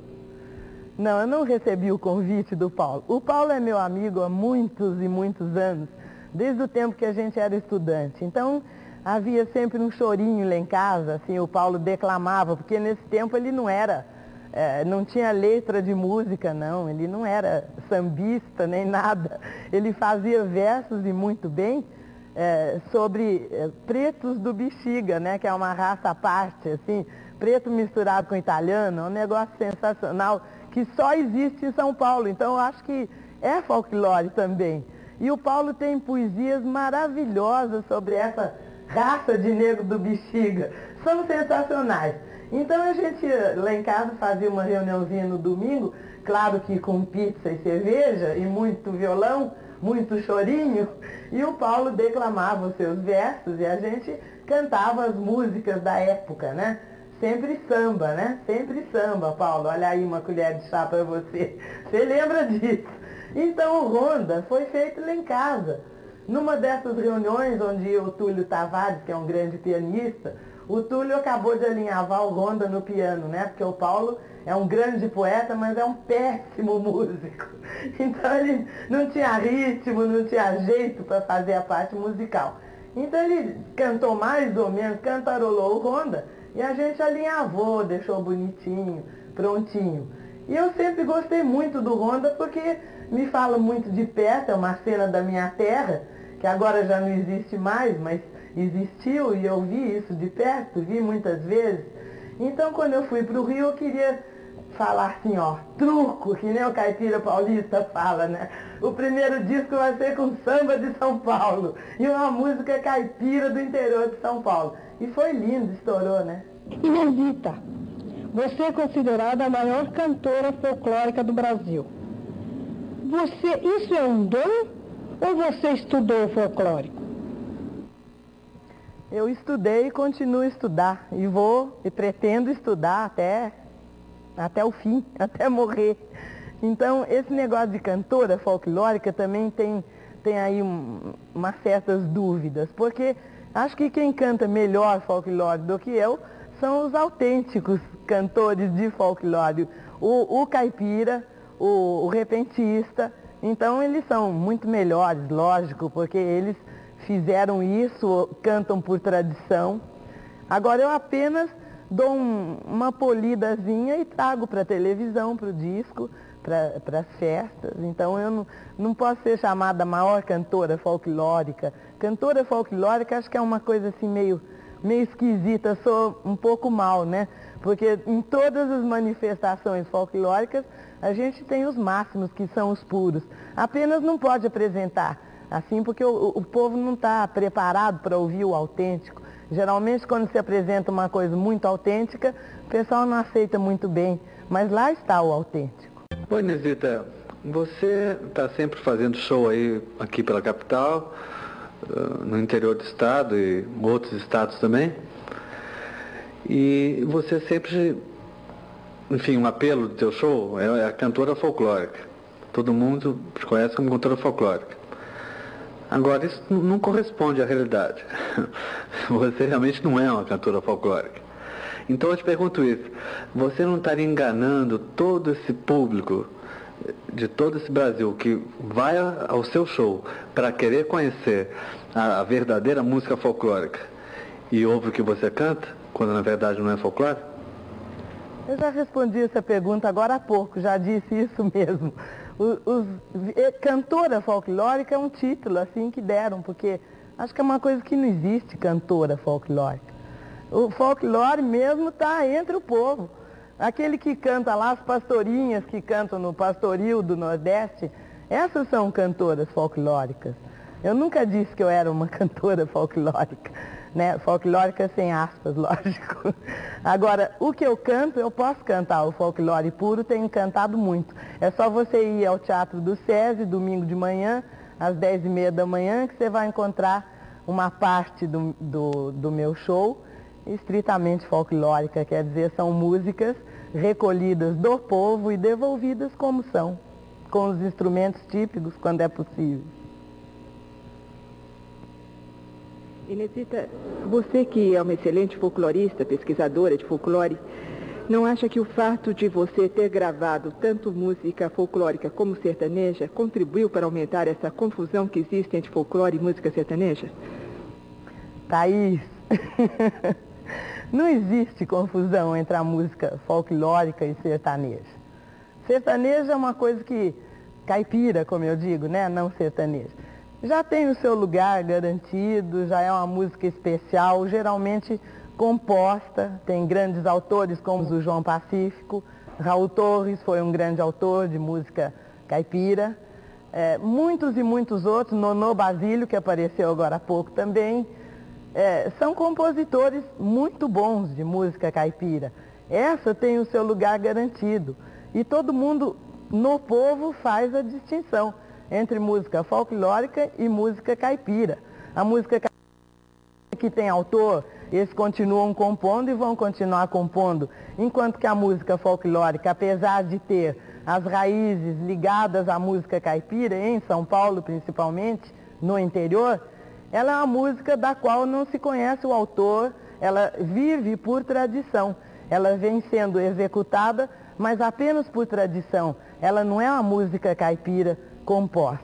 Não, eu não recebi o convite do Paulo. O Paulo é meu amigo há muitos e muitos anos, desde o tempo que a gente era estudante. Então, havia sempre um chorinho lá em casa, assim, o Paulo declamava, porque nesse tempo ele não era... É, não tinha letra de música, não, ele não era sambista nem nada, ele fazia versos e muito bem é, sobre é, pretos do Bexiga, né, que é uma raça à parte, assim, preto misturado com italiano, é um negócio sensacional que só existe em São Paulo, então eu acho que é folclore também. E o Paulo tem poesias maravilhosas sobre essa raça de negro do Bexiga, são sensacionais. Então a gente lá em casa fazia uma reuniãozinha no domingo, claro que com pizza e cerveja e muito violão, muito chorinho, e o Paulo declamava os seus versos e a gente cantava as músicas da época, né? Sempre samba, né? Sempre samba, Paulo. Olha aí uma colher de chá para você. Você lembra disso? Então o Ronda foi feito lá em casa. Numa dessas reuniões onde o Túlio Tavares, que é um grande pianista, o Túlio acabou de alinhavar o Ronda no piano, né? Porque o Paulo é um grande poeta, mas é um péssimo músico. Então ele não tinha ritmo, não tinha jeito para fazer a parte musical. Então ele cantou mais ou menos, cantarolou o Ronda, e a gente alinhavou, deixou bonitinho, prontinho. E eu sempre gostei muito do Ronda porque me fala muito de perto, é uma cena da minha terra, que agora já não existe mais, mas existiu e eu vi isso de perto, vi muitas vezes. Então quando eu fui para o Rio eu queria falar assim, ó, truco, que nem o caipira paulista fala, né? O primeiro disco vai ser com samba de São Paulo e uma música caipira do interior de São Paulo. E foi lindo, estourou, né? Inezita, você é considerada a maior cantora folclórica do Brasil. Você, isso é um dom ou você estudou folclórico? Eu estudei e continuo a estudar. E vou e pretendo estudar até, até o fim, até morrer. Então, esse negócio de cantora folclórica também tem, tem aí um, umas certas dúvidas. Porque acho que quem canta melhor folclore do que eu são os autênticos cantores de folclore. O, o caipira, o, o repentista. Então, eles são muito melhores, lógico, porque eles fizeram isso, cantam por tradição. Agora eu apenas dou um, uma polidazinha e trago para a televisão, para o disco, para as festas. Então eu não, não posso ser chamada a maior cantora folclórica. Cantora folclórica acho que é uma coisa assim meio, meio esquisita, sou um pouco mal, né? Porque em todas as manifestações folclóricas a gente tem os máximos, que são os puros. Apenas não pode apresentar assim, porque o, o povo não está preparado para ouvir o autêntico. Geralmente, quando se apresenta uma coisa muito autêntica, o pessoal não aceita muito bem, mas lá está o autêntico. Oi, Inezita, você está sempre fazendo show aí aqui pela capital, no interior do estado e outros estados também, e você sempre, enfim, um apelo do teu show é a cantora folclórica. Todo mundo te conhece como cantora folclórica. Agora, isso não corresponde à realidade. Você realmente não é uma cantora folclórica. Então eu te pergunto isso, você não estaria enganando todo esse público de todo esse Brasil que vai ao seu show para querer conhecer a, a verdadeira música folclórica e ouve o que você canta, quando na verdade não é folclore? Eu já respondi essa pergunta agora há pouco, já disse isso mesmo. Os, os, cantora folclórica é um título assim que deram, porque acho que é uma coisa que não existe, cantora folclórica. O folclore mesmo está entre o povo. Aquele que canta lá, as pastorinhas que cantam no pastoril do Nordeste, essas são cantoras folclóricas. Eu nunca disse que eu era uma cantora folclórica, né? Folclórica sem aspas, lógico. Agora, o que eu canto, eu posso cantar. O folclore puro tenho cantado muito. É só você ir ao Teatro do SESI, domingo de manhã, às dez e meia da manhã, que você vai encontrar uma parte do, do, do meu show estritamente folclórica, quer dizer, são músicas recolhidas do povo e devolvidas como são, com os instrumentos típicos, quando é possível. Inezita, você que é uma excelente folclorista, pesquisadora de folclore, não acha que o fato de você ter gravado tanto música folclórica como sertaneja contribuiu para aumentar essa confusão que existe entre folclore e música sertaneja? Thaís, não existe confusão entre a música folclórica e sertaneja. Sertaneja é uma coisa que, caipira, como eu digo, né? Não sertaneja. Já tem o seu lugar garantido, já é uma música especial, geralmente composta, tem grandes autores como o João Pacífico, Raul Torres foi um grande autor de música caipira, é, muitos e muitos outros, Nonô Basílio, que apareceu agora há pouco também, é, são compositores muito bons de música caipira. Essa tem o seu lugar garantido e todo mundo no povo faz a distinção. entre música folclórica e música caipira. A música caipira que tem autor, eles continuam compondo e vão continuar compondo, enquanto que a música folclórica, apesar de ter as raízes ligadas à música caipira, em São Paulo principalmente, no interior, ela é uma música da qual não se conhece o autor, ela vive por tradição, ela vem sendo executada, mas apenas por tradição, ela não é uma música caipira composta.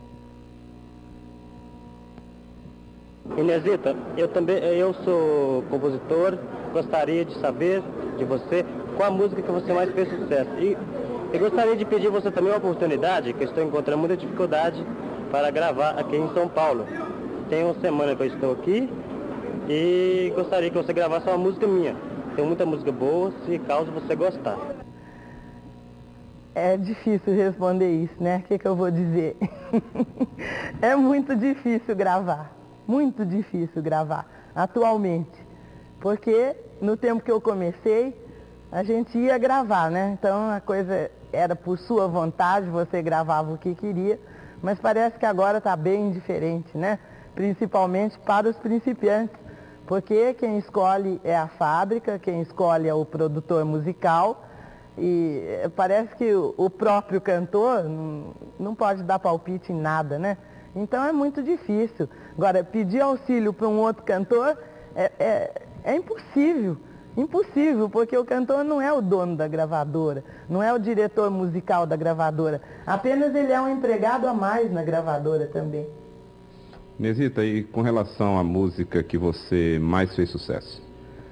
Inesita, eu também, eu sou compositor, gostaria de saber de você qual a música que você mais fez sucesso. E eu gostaria de pedir você também uma oportunidade, que eu estou encontrando muita dificuldade para gravar aqui em São Paulo. Tem uma semana que eu estou aqui e gostaria que você gravasse uma música minha. Tem muita música boa, se caso você gostar. É difícil responder isso, né? O que, que eu vou dizer? É muito difícil gravar. Muito difícil gravar, atualmente, porque no tempo que eu comecei, a gente ia gravar, né? Então a coisa era por sua vontade, você gravava o que queria, mas parece que agora está bem diferente, né? Principalmente para os principiantes, porque quem escolhe é a fábrica, quem escolhe é o produtor musical, e parece que o próprio cantor não pode dar palpite em nada, né? Então é muito difícil. Agora, pedir auxílio para um outro cantor é, é, é impossível. Impossível, porque o cantor não é o dono da gravadora, não é o diretor musical da gravadora. Apenas ele é um empregado a mais na gravadora também. Inesita, e com relação à música que você mais fez sucesso?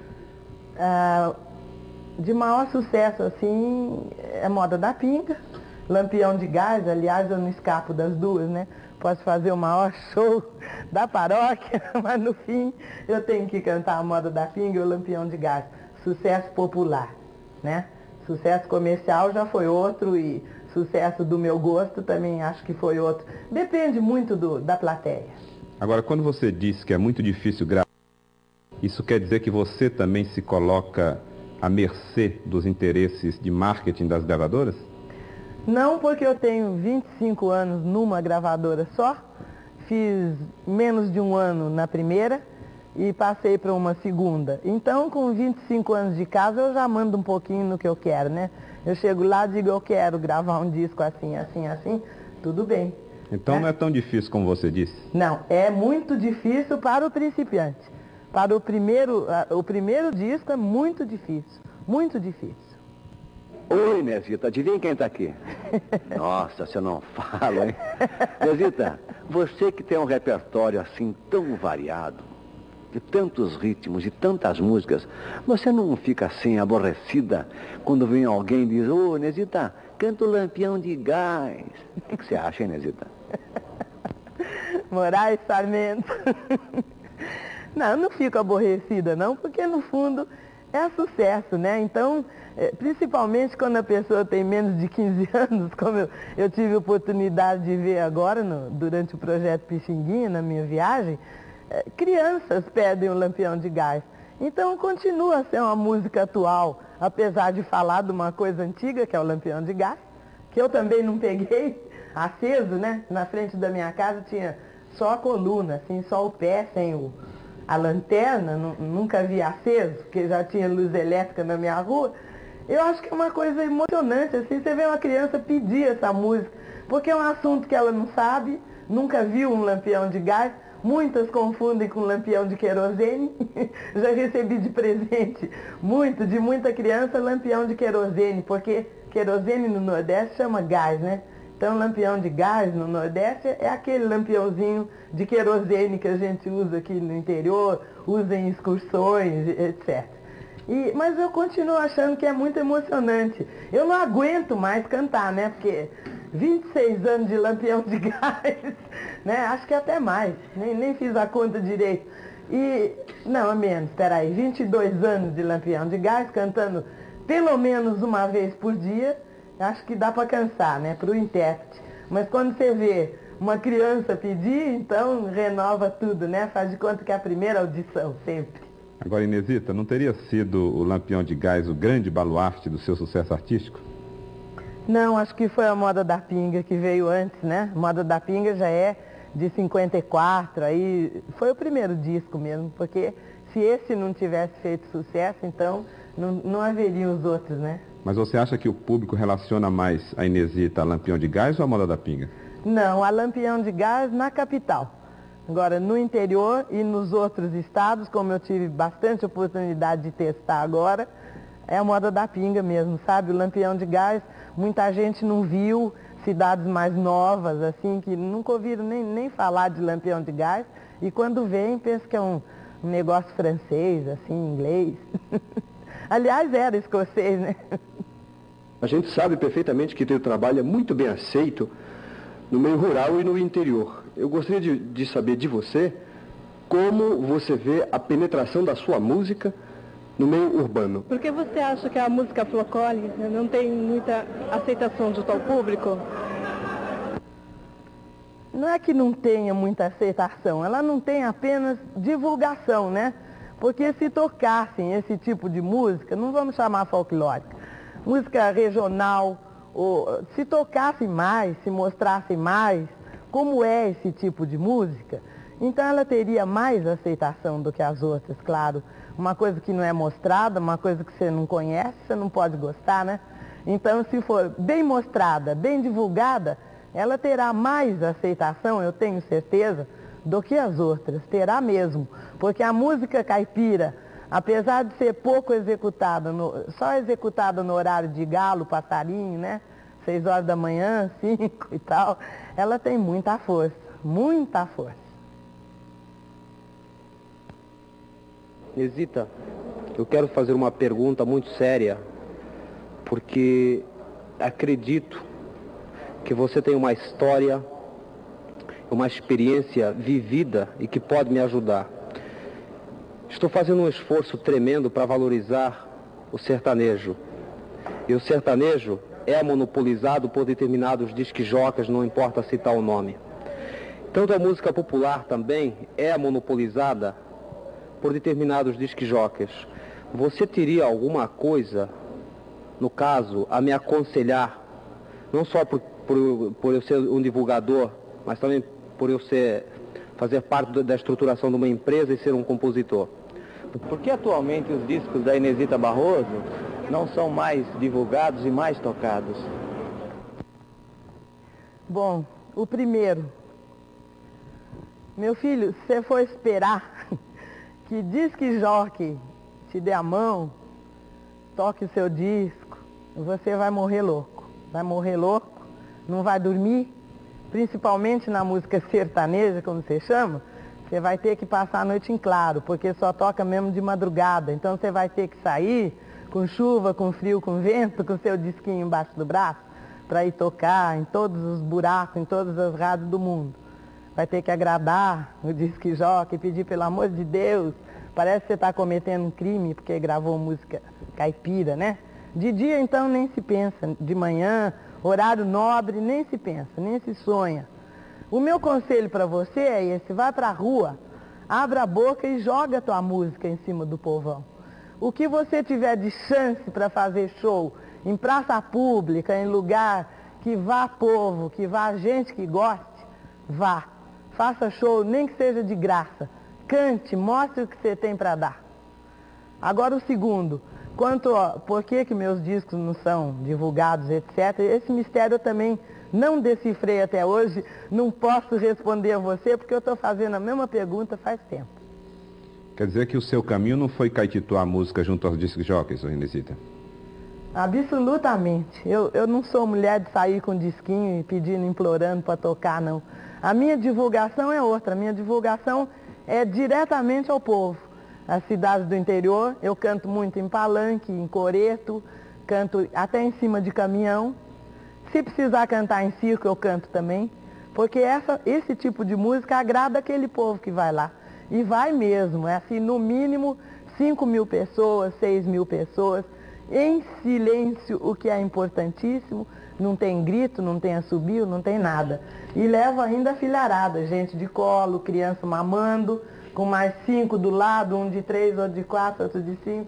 Ah, de maior sucesso, assim, é Moda da Pinga, Lampião de Gás. Aliás, eu não escapo das duas, né? Posso fazer o maior show da paróquia, mas no fim eu tenho que cantar a Moda da Pinga e o Lampião de Gás. Sucesso popular, né? Sucesso comercial já foi outro e sucesso do meu gosto também acho que foi outro. Depende muito do, da plateia. Agora, quando você diz que é muito difícil gravar, isso quer dizer que você também se coloca à mercê dos interesses de marketing das gravadoras? Não, porque eu tenho vinte e cinco anos numa gravadora só, fiz menos de um ano na primeira e passei para uma segunda. Então, com vinte e cinco anos de casa, eu já mando um pouquinho no que eu quero, né? Eu chego lá e digo, eu quero gravar um disco assim, assim, assim, tudo bem. Então é. Não é tão difícil como você disse? Não, é muito difícil para o principiante. Para o primeiro, o primeiro disco é muito difícil, muito difícil. Oi, Inesita, adivinha quem está aqui? Nossa, se eu não falo, hein? Inesita, você que tem um repertório assim tão variado, de tantos ritmos, de tantas músicas, você não fica assim aborrecida quando vem alguém e diz, ô, Inesita, canta o Lampião de Gás. O que, que você acha, hein, Inesita? Moraes Sarmento. Não, não fico aborrecida não, porque no fundo é sucesso, né? Então, principalmente quando a pessoa tem menos de quinze anos, como eu, eu tive a oportunidade de ver agora no, durante o projeto Pixinguinha, na minha viagem, é, crianças pedem o Lampião de Gás. Então continua a ser uma música atual, apesar de falar de uma coisa antiga, que é o Lampião de Gás, que eu também não peguei aceso, né? Na frente da minha casa tinha só a coluna, assim, só o pé, sem o, a lanterna, nunca vi aceso, porque já tinha luz elétrica na minha rua. Eu acho que é uma coisa emocionante, assim, você vê uma criança pedir essa música, porque é um assunto que ela não sabe, nunca viu um lampião de gás, muitas confundem com lampião de querosene, já recebi de presente muito, de muita criança, lampião de querosene, porque querosene no Nordeste chama gás, né? Então, lampião de gás no Nordeste é aquele lampiãozinho de querosene que a gente usa aqui no interior, usa em excursões, etcétera. E, mas eu continuo achando que é muito emocionante. Eu não aguento mais cantar, né? Porque vinte e seis anos de Lampião de Gás, né? Acho que até mais. Nem, nem fiz a conta direito. E, não, menos, peraí, vinte e dois anos de Lampião de Gás, cantando pelo menos uma vez por dia. Acho que dá para cansar, né? Para o intérprete. Mas quando você vê uma criança pedir, então renova tudo, né? Faz de conta que é a primeira audição, sempre. Agora, Inesita, não teria sido o Lampião de Gás o grande baluarte do seu sucesso artístico? Não, acho que foi a Moda da Pinga que veio antes, né? Moda da Pinga já é de cinquenta e quatro, aí foi o primeiro disco mesmo, porque se esse não tivesse feito sucesso, então não, não haveriam os outros, né? Mas você acha que o público relaciona mais a Inezita a Lampião de Gás ou a Moda da Pinga? Não, a Lampião de Gás na capital. Agora, no interior e nos outros estados, como eu tive bastante oportunidade de testar agora, é a Moda da Pinga mesmo, sabe? O Lampião de Gás, muita gente não viu, cidades mais novas, assim, que nunca ouviram nem, nem falar de Lampião de Gás, e quando vem, pensa que é um, um negócio francês, assim, inglês. Aliás, era escocês, né? A gente sabe perfeitamente que teu trabalho é muito bem aceito no meio rural e no interior. Eu gostaria de, de saber de você como você vê a penetração da sua música no meio urbano. Por que você acha que a música folclórica não tem muita aceitação junto ao público? Não é que não tenha muita aceitação, ela não tem apenas divulgação, né? Porque se tocassem esse tipo de música, não vamos chamar folclórica, música regional, ou se tocasse mais, se mostrasse mais como é esse tipo de música, então ela teria mais aceitação do que as outras, claro. Uma coisa que não é mostrada, uma coisa que você não conhece, você não pode gostar, né? Então, se for bem mostrada, bem divulgada, ela terá mais aceitação, eu tenho certeza, do que as outras. Terá mesmo. Porque a música caipira, apesar de ser pouco executada, no, só executada no horário de galo, passarinho, né? Seis horas da manhã, cinco e tal, ela tem muita força, muita força. Inezita, eu quero fazer uma pergunta muito séria, porque acredito que você tem uma história, uma experiência vivida e que pode me ajudar. Estou fazendo um esforço tremendo para valorizar o sertanejo. E o sertanejo é monopolizado por determinados disque-jockeys, não importa citar o nome. Tanto a música popular também é monopolizada por determinados disque-jockeys. Você teria alguma coisa, no caso, a me aconselhar, não só por, por, por eu ser um divulgador, mas também por eu ser, fazer parte da estruturação de uma empresa e ser um compositor? Por que atualmente os discos da Inezita Barroso não são mais divulgados e mais tocados? Bom, o primeiro, meu filho, se você for esperar que disque jockey te dê a mão, toque o seu disco, você vai morrer louco. Vai morrer louco, não vai dormir, principalmente na música sertaneja, como você chama, você vai ter que passar a noite em claro, porque só toca mesmo de madrugada. Então você vai ter que sair com chuva, com frio, com vento, com seu disquinho embaixo do braço, para ir tocar em todos os buracos, em todas as rádios do mundo. Vai ter que agradar o disque jockey, pedir pelo amor de Deus. Parece que você está cometendo um crime porque gravou música caipira, né? De dia, então, nem se pensa. De manhã, horário nobre, nem se pensa, nem se sonha. O meu conselho para você é esse: vai para a rua, abra a boca e joga a tua música em cima do povão. O que você tiver de chance para fazer show em praça pública, em lugar que vá povo, que vá gente que goste, vá. Faça show, nem que seja de graça. Cante, mostre o que você tem para dar. Agora o segundo, quanto a por que que meus discos não são divulgados, etcétera, esse mistério eu também não decifrei até hoje, não posso responder a você, porque eu estou fazendo a mesma pergunta faz tempo. Quer dizer que o seu caminho não foi caetituar a música junto aos disc jockeys, Inezita? Absolutamente. Eu, eu não sou mulher de sair com disquinho e pedindo, implorando para tocar, não. A minha divulgação é outra, a minha divulgação é diretamente ao povo. As cidades do interior, eu canto muito em palanque, em coreto, canto até em cima de caminhão. Se precisar cantar em circo, eu canto também, porque essa, esse tipo de música agrada aquele povo que vai lá. E vai mesmo, é assim, no mínimo cinco mil pessoas, seis mil pessoas, em silêncio, o que é importantíssimo, não tem grito, não tem assobio, não tem nada. E leva ainda a filharada, gente de colo, criança mamando, com mais cinco do lado, um de três, outro de quatro, outro de cinco.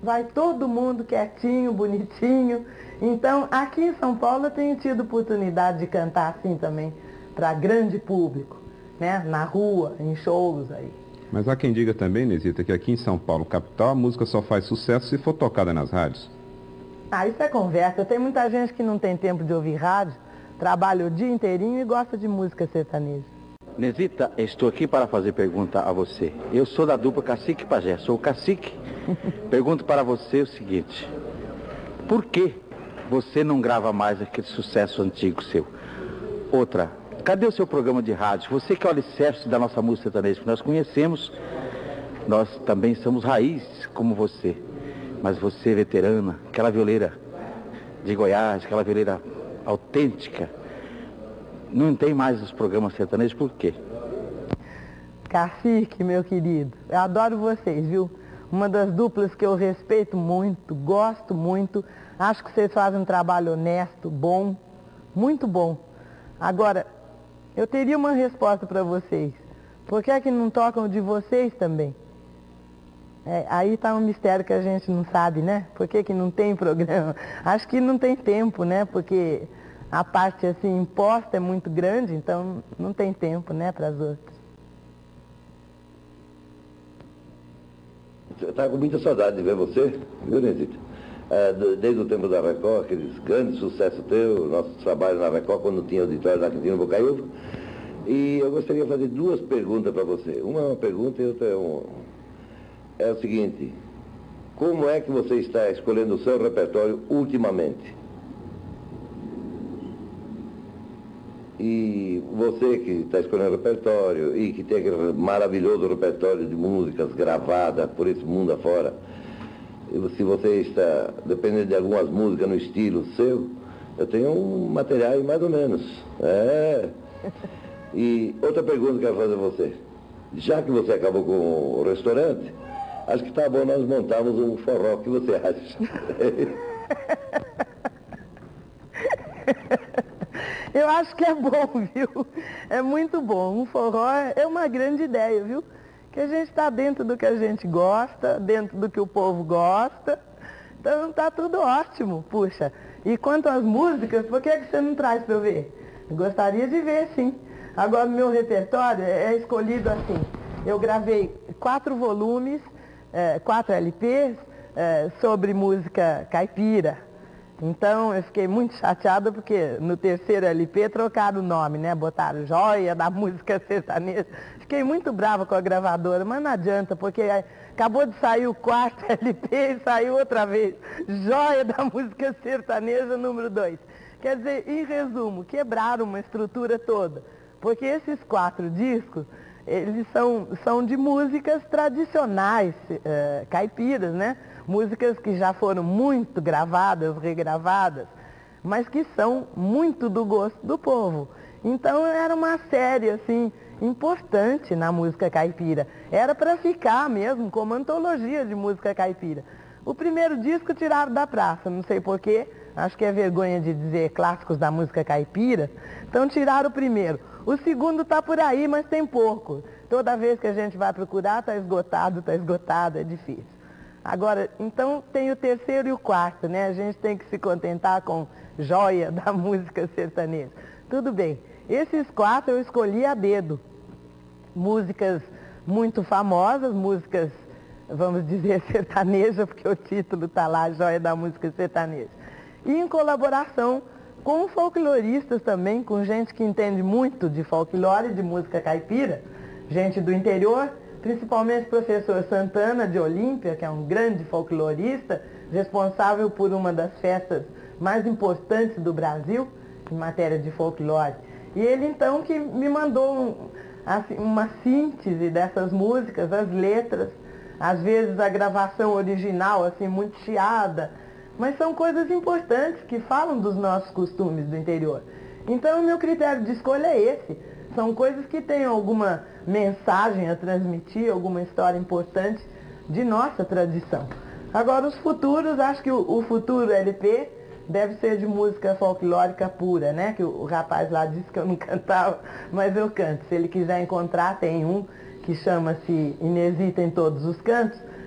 vai todo mundo quietinho, bonitinho. Então, aqui em São Paulo eu tenho tido oportunidade de cantar assim também, para grande público, né? Na rua, em shows aí. Mas há quem diga também, Inesita, que aqui em São Paulo, capital, a música só faz sucesso se for tocada nas rádios. Ah, isso é conversa. Tem muita gente que não tem tempo de ouvir rádio, trabalha o dia inteirinho e gosta de música sertaneja. Inesita, estou aqui para fazer pergunta a você. Eu sou da dupla Cacique e Pajé, sou o Cacique. Pergunto para você o seguinte: por que você não grava mais aquele sucesso antigo seu? Outra, cadê o seu programa de rádio? Você que é o alicerce da nossa música sertaneja, que nós conhecemos, nós também somos raiz como você. Mas você, veterana, aquela violeira de Goiás, aquela violeira autêntica, não tem mais os programas sertanejos, por quê? Cacique, meu querido, eu adoro vocês, viu? Uma das duplas que eu respeito muito, gosto muito, acho que vocês fazem um trabalho honesto, bom, muito bom. Agora, eu teria uma resposta para vocês. Por que é que não tocam de vocês também? É, aí está um mistério que a gente não sabe, né? Por que que não tem programa? Acho que não tem tempo, né? Porque a parte assim imposta é muito grande, então não tem tempo, né, para as outras. Eu estava com muita saudade de ver você, viu, Inesita? É, desde o tempo da Record, aqueles grandes sucessos teus, nosso trabalho na Record, quando tinha auditório na Quintino Bocaiúva. E eu gostaria de fazer duas perguntas para você. Uma é uma pergunta e outra é um... É o seguinte: como é que você está escolhendo o seu repertório ultimamente? E você que está escolhendo o repertório e que tem aquele maravilhoso repertório de músicas gravadas por esse mundo afora, e se você está dependendo de algumas músicas no estilo seu, eu tenho um material aí mais ou menos. É. E outra pergunta que eu quero fazer a você: já que você acabou com o restaurante, acho que está bom nós montarmos um forró. O que você acha? Eu acho que é bom, viu? É muito bom. Um forró é uma grande ideia, viu? Que a gente está dentro do que a gente gosta, dentro do que o povo gosta. Então tá tudo ótimo, puxa. E quanto às músicas, por que que você não traz para eu ver? Eu gostaria de ver, sim. Agora, meu repertório é escolhido assim. Eu gravei quatro volumes, é, quatro L Ps é, sobre música caipira. Então eu fiquei muito chateada porque no terceiro L P trocaram o nome, né? Botaram Joia da Música Sertaneja. Fiquei muito brava com a gravadora, mas não adianta, porque acabou de sair o quarto L P e saiu outra vez. Joia da Música Sertaneja número dois. Quer dizer, em resumo, quebraram uma estrutura toda. Porque esses quatro discos, eles são, são de músicas tradicionais, uh, caipiras, né? Músicas que já foram muito gravadas, regravadas, mas que são muito do gosto do povo. Então era uma série, assim, importante na música caipira. Era para ficar mesmo como antologia de música caipira. O primeiro disco tiraram da praça, não sei porquê, acho que é vergonha de dizer clássicos da música caipira, então tiraram o primeiro. O segundo está por aí, mas tem pouco. Toda vez que a gente vai procurar, está esgotado, está esgotado, é difícil. Agora, então tem o terceiro e o quarto, né? A gente tem que se contentar com Joia da Música Sertaneja. Tudo bem. Esses quatro eu escolhi a dedo. Músicas muito famosas, músicas, vamos dizer, sertaneja, porque o título está lá, Joia da Música Sertaneja. E em colaboração com folcloristas também, com gente que entende muito de folclore, de música caipira, gente do interior, principalmente o professor Santana de Olímpia, que é um grande folclorista, responsável por uma das festas mais importantes do Brasil, em matéria de folclore. E ele então que me mandou um, assim, uma síntese dessas músicas, as letras, às vezes a gravação original, assim, muito chiada, mas são coisas importantes que falam dos nossos costumes do interior. Então o meu critério de escolha é esse. São coisas que têm alguma mensagem a transmitir, alguma história importante de nossa tradição. Agora, os futuros, acho que o, o futuro L P deve ser de música folclórica pura, né? Que o, o rapaz lá disse que eu não cantava, mas eu canto. Se ele quiser encontrar, tem um que chama-se Inesita em Todos os Cantos.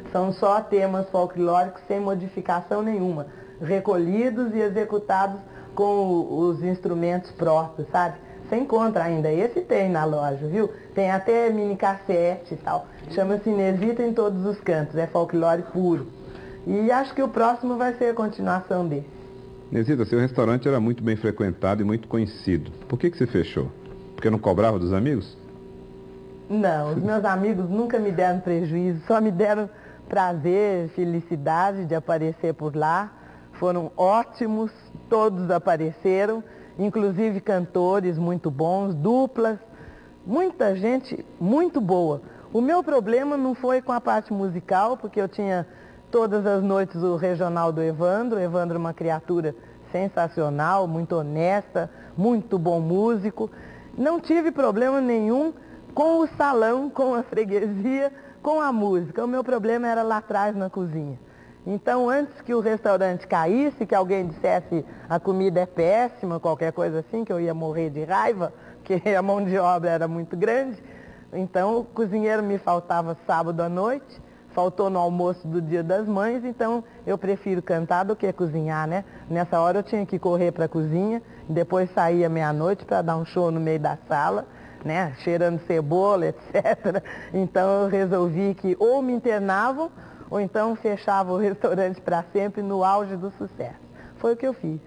São só temas folclóricos sem modificação nenhuma, recolhidos e executados com os instrumentos próprios, sabe? Você encontra ainda, esse tem na loja, viu? Tem até mini cassete e tal. Chama-se Inesita em Todos os Cantos, é folclore puro. E acho que o próximo vai ser a continuação dele. Inesita, seu restaurante era muito bem frequentado e muito conhecido. Por que que você fechou? Porque não cobrava dos amigos? Não, os meus amigos nunca me deram prejuízo, só me deram prazer, felicidade de aparecer por lá. Foram ótimos, todos apareceram, inclusive cantores muito bons, duplas, muita gente muito boa. O meu problema não foi com a parte musical, porque eu tinha todas as noites o regional do Evandro. O Evandro é uma criatura sensacional, muito honesta, muito bom músico. Não tive problema nenhum com o salão, com a freguesia, com a música. O meu problema era lá atrás na cozinha. Então, antes que o restaurante caísse, que alguém dissesse a comida é péssima, qualquer coisa assim, que eu ia morrer de raiva, porque a mão de obra era muito grande, então o cozinheiro me faltava sábado à noite, faltou no almoço do Dia das Mães, então eu prefiro cantar do que cozinhar, né? Nessa hora eu tinha que correr para a cozinha, depois saía meia-noite para dar um show no meio da sala, né? Cheirando cebola, etcétera. Então eu resolvi que ou me internavam, ou então fechava o restaurante para sempre no auge do sucesso. Foi o que eu fiz.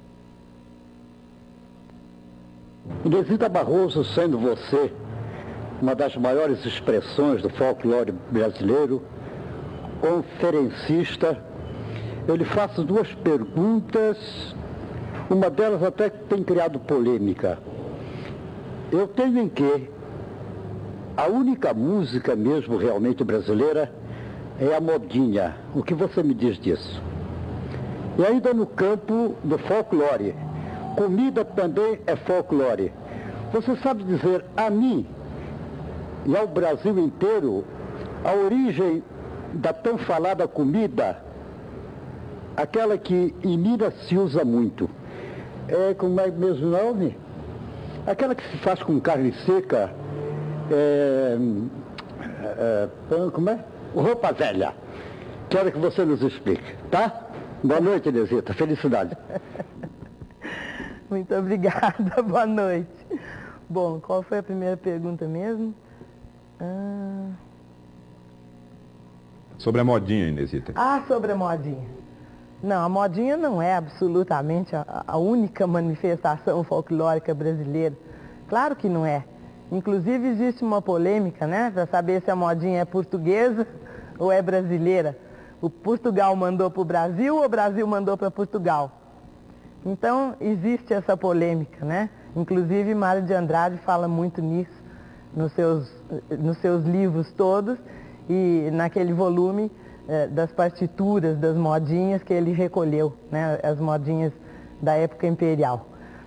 Inesita Barroso, sendo você uma das maiores expressões do folclore brasileiro, conferencista, eu lhe faço duas perguntas, uma delas até tem criado polêmica. Eu tenho em que a única música mesmo realmente brasileira é a modinha. O que você me diz disso? E ainda no campo do folclore, comida também é folclore. Você sabe dizer a mim e ao Brasil inteiro a origem da tão falada comida, aquela que em Minas se usa muito? É, como é mesmo o nome? Aquela que se faz com carne seca, é, é, como é? Roupa velha. Quero que você nos explique, tá? Boa noite, Inesita. Felicidade. Muito obrigada. Boa noite. Bom, qual foi a primeira pergunta mesmo? Ah... Sobre a modinha, Inesita. Ah, sobre a modinha. Não, a modinha não é absolutamente a, a única manifestação folclórica brasileira. Claro que não é. Inclusive existe uma polêmica, né, para saber se a modinha é portuguesa ou é brasileira. O Portugal mandou para o Brasil ou o Brasil mandou para Portugal? Então existe essa polêmica, né? Inclusive Mário de Andrade fala muito nisso nos seus, nos seus livros todos e naquele volume eh, das partituras, das modinhas que ele recolheu, né? As modinhas da época imperial.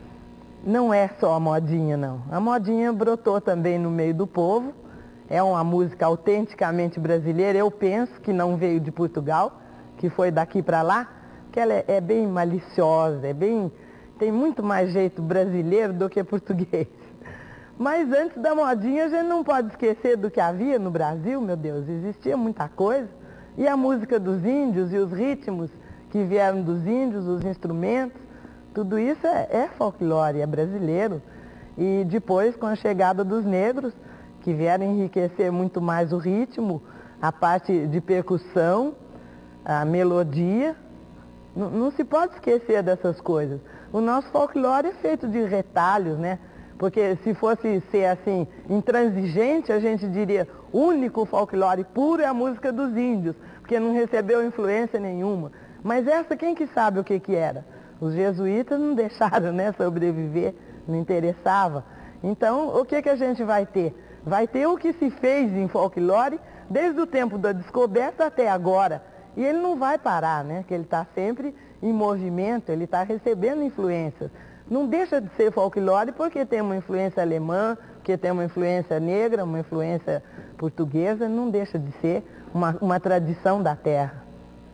Não é só a modinha, não. A modinha brotou também no meio do povo. É uma música autenticamente brasileira. Eu penso que não veio de Portugal, que foi daqui para lá, que ela é, é bem maliciosa, é bem, tem muito mais jeito brasileiro do que português. Mas antes da modinha a gente não pode esquecer do que havia no Brasil, meu Deus, existia muita coisa. E a música dos índios e os ritmos que vieram dos índios, os instrumentos, tudo isso é, é folclore, é brasileiro. E depois, com a chegada dos negros, que vieram enriquecer muito mais o ritmo, a parte de percussão, a melodia, não, não se pode esquecer dessas coisas. O nosso folclore é feito de retalhos, né? Porque se fosse ser assim, intransigente, a gente diria, o único folclore puro é a música dos índios, porque não recebeu influência nenhuma. Mas essa, quem que sabe o que que era? Os jesuítas não deixaram, né, sobreviver, não interessava. Então, o que que a gente vai ter? Vai ter o que se fez em folclore desde o tempo da descoberta até agora. E ele não vai parar, né? Que ele está sempre em movimento, ele está recebendo influências. Não deixa de ser folclore porque tem uma influência alemã, porque tem uma influência negra, uma influência portuguesa, não deixa de ser uma, uma tradição da terra.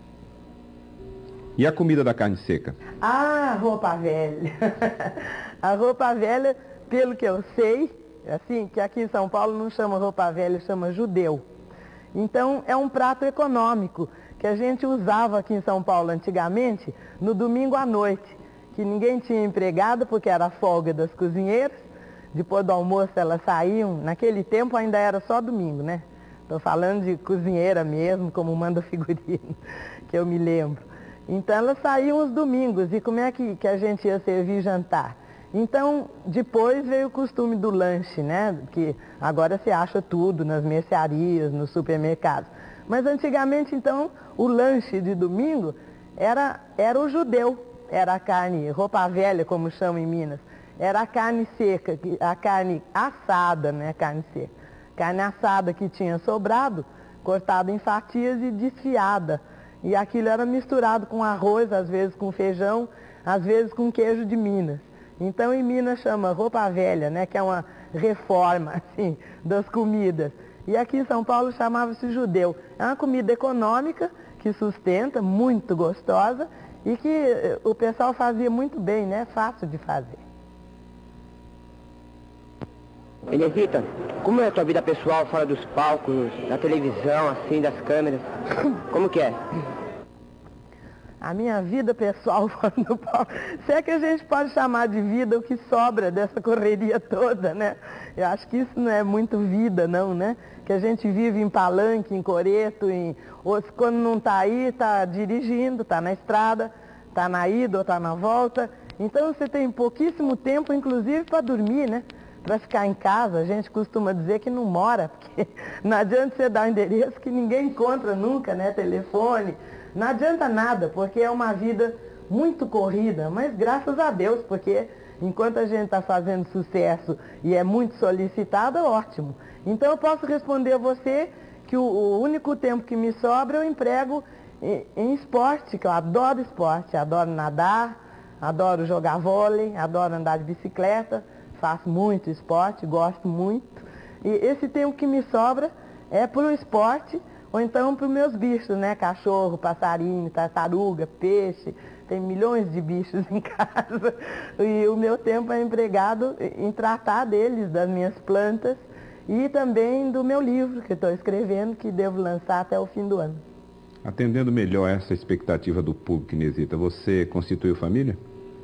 E a comida da carne seca? Ah, roupa velha. A roupa velha, pelo que eu sei, assim, que aqui em São Paulo não chama roupa velha, chama judeu. Então é um prato econômico que a gente usava aqui em São Paulo antigamente no domingo à noite, que ninguém tinha empregado porque era a folga das cozinheiras. Depois do almoço elas saíam, naquele tempo ainda era só domingo, né? Estou falando de cozinheira mesmo, como manda o figurino, que eu me lembro. Então elas saíam os domingos, e como é que, que a gente ia servir jantar? Então, depois veio o costume do lanche, né? Que agora se acha tudo nas mercearias, nos supermercados. Mas antigamente, então, o lanche de domingo era, era o judeu, era a carne roupa velha, como chamam em Minas. Era a carne seca, a carne assada, né? Carne seca. Carne assada que tinha sobrado, cortada em fatias e desfiada. E aquilo era misturado com arroz, às vezes com feijão, às vezes com queijo de Minas. Então em Minas chama roupa velha, né? Que é uma reforma, assim, das comidas. E aqui em São Paulo chamava-se judeu. É uma comida econômica, que sustenta, muito gostosa, e que o pessoal fazia muito bem, né? Fácil de fazer. Inesita, como é a tua vida pessoal fora dos palcos, da televisão, assim, das câmeras? Como que é? A minha vida pessoal fora do palco, se é que a gente pode chamar de vida o que sobra dessa correria toda, né? Eu acho que isso não é muito vida, não, né? Que a gente vive em palanque, em coreto, em... ou quando não está aí, está dirigindo, está na estrada, está na ida ou está na volta. Então você tem pouquíssimo tempo, inclusive, para dormir, né? Para ficar em casa. A gente costuma dizer que não mora, porque não adianta você dar um endereço que ninguém encontra nunca, né? Telefone. Não adianta nada, porque é uma vida muito corrida, mas graças a Deus, porque enquanto a gente está fazendo sucesso e é muito solicitado, é ótimo. Então eu posso responder a você que o, o único tempo que me sobra eu emprego em, em esporte, que eu adoro esporte, adoro nadar, adoro jogar vôlei, adoro andar de bicicleta, faço muito esporte, gosto muito. E esse tempo que me sobra é para o esporte, ou então para os meus bichos, né? Cachorro, passarinho, tartaruga, peixe, tem milhões de bichos em casa. E o meu tempo é empregado em tratar deles, das minhas plantas, e também do meu livro que estou escrevendo, que devo lançar até o fim do ano. Atendendo melhor essa expectativa do público, Inesita, você constituiu família?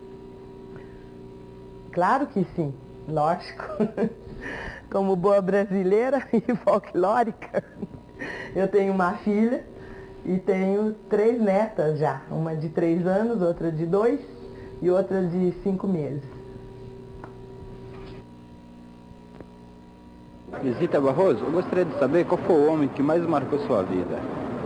Claro que sim, lógico. Como boa brasileira e folclórica. Eu tenho uma filha e tenho três netas já. Uma de três anos, outra de dois e outra de cinco meses. Inesita Barroso, eu gostaria de saber qual foi o homem que mais marcou sua vida.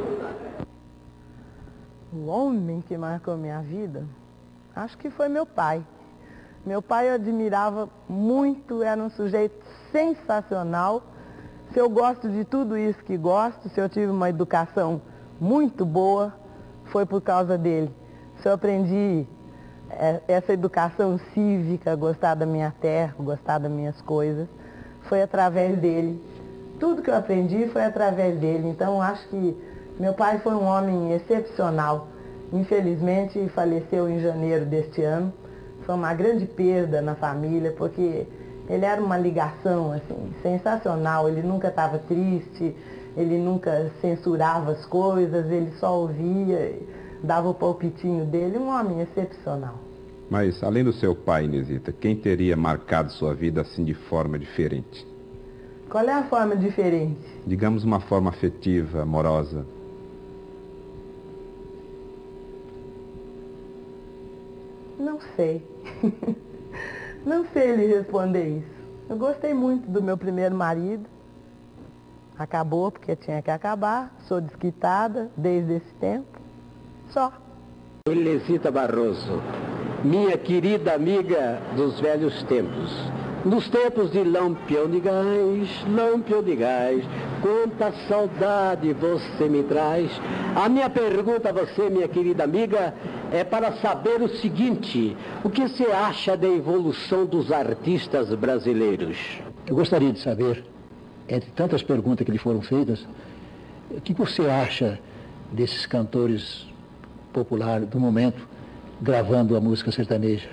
O homem que marcou minha vida? Acho que foi meu pai. Meu pai eu admirava muito, era um sujeito sensacional. Se eu gosto de tudo isso que gosto, se eu tive uma educação muito boa, foi por causa dele. Se eu aprendi essa educação cívica, gostar da minha terra, gostar das minhas coisas, foi através dele. Tudo que eu aprendi foi através dele. Então acho que meu pai foi um homem excepcional. Infelizmente faleceu em janeiro deste ano. Foi uma grande perda na família, porque ele era uma ligação assim, sensacional. Ele nunca estava triste, ele nunca censurava as coisas, ele só ouvia, dava o palpitinho dele, um homem excepcional. Mas, além do seu pai, Inesita, quem teria marcado sua vida assim de forma diferente? Qual é a forma diferente? Digamos uma forma afetiva, amorosa. Não sei. Não sei lhe responder isso. Eu gostei muito do meu primeiro marido. Acabou porque tinha que acabar. Sou desquitada desde esse tempo. Só. Inesita Barroso, minha querida amiga dos velhos tempos. Nos tempos de Lampião de Gás, Lampião de Gás, quanta saudade você me traz. A minha pergunta a você, minha querida amiga, é para saber o seguinte: o que você acha da evolução dos artistas brasileiros? Eu gostaria de saber, entre tantas perguntas que lhe foram feitas, o que você acha desses cantores populares do momento gravando a música sertaneja?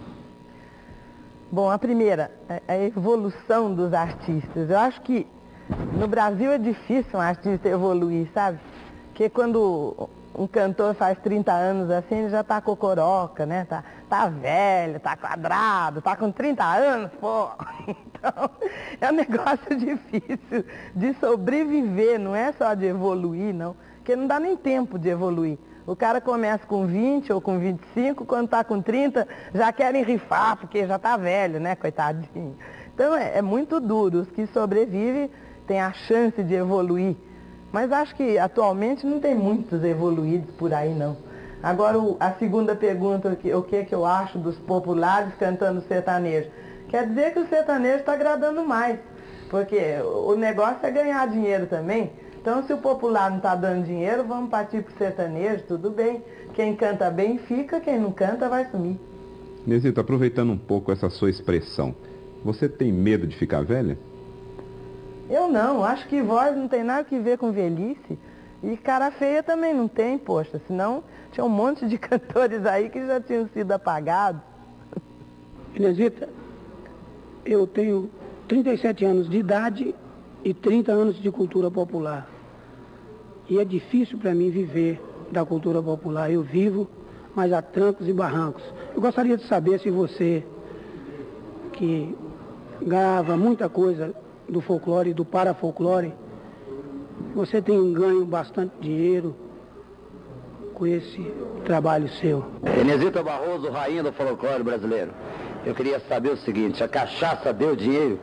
Bom, a primeira, a evolução dos artistas. Eu acho que No Brasil é difícil um artista evoluir, sabe? Porque quando um cantor faz trinta anos assim, ele já tá cocoroca, né? Tá, tá velho, tá quadrado, tá com trinta anos, pô. Então, é um negócio difícil de sobreviver, não é só de evoluir, não. Porque não dá nem tempo de evoluir. O cara começa com vinte ou com vinte e cinco, quando tá com trinta, já querem rifar, porque já tá velho, né, coitadinho. Então, é, é muito duro. Os que sobrevivem têm a chance de evoluir. Mas acho que atualmente não tem muitos evoluídos por aí, não. Agora, o, a segunda pergunta, que, o que, que eu acho dos populares cantando sertanejo? Quer dizer que o sertanejo está agradando mais, porque o negócio é ganhar dinheiro também. Então, se o popular não está dando dinheiro, vamos partir para o sertanejo, tudo bem. Quem canta bem fica, quem não canta vai sumir. Inezita, aproveitando um pouco essa sua expressão, você tem medo de ficar velha? Eu não, acho que voz não tem nada que ver com velhice. E cara feia também não tem, poxa, senão tinha um monte de cantores aí que já tinham sido apagados. Inezita, eu tenho trinta e sete anos de idade e trinta anos de cultura popular. E é difícil para mim viver da cultura popular. Eu vivo, mas há trancos e barrancos. Eu gostaria de saber se você, que grava muita coisa do folclore e do parafolclore, você tem ganho bastante dinheiro com esse trabalho seu. Inezita Barroso, rainha do folclore brasileiro. Eu queria saber o seguinte, a cachaça deu dinheiro?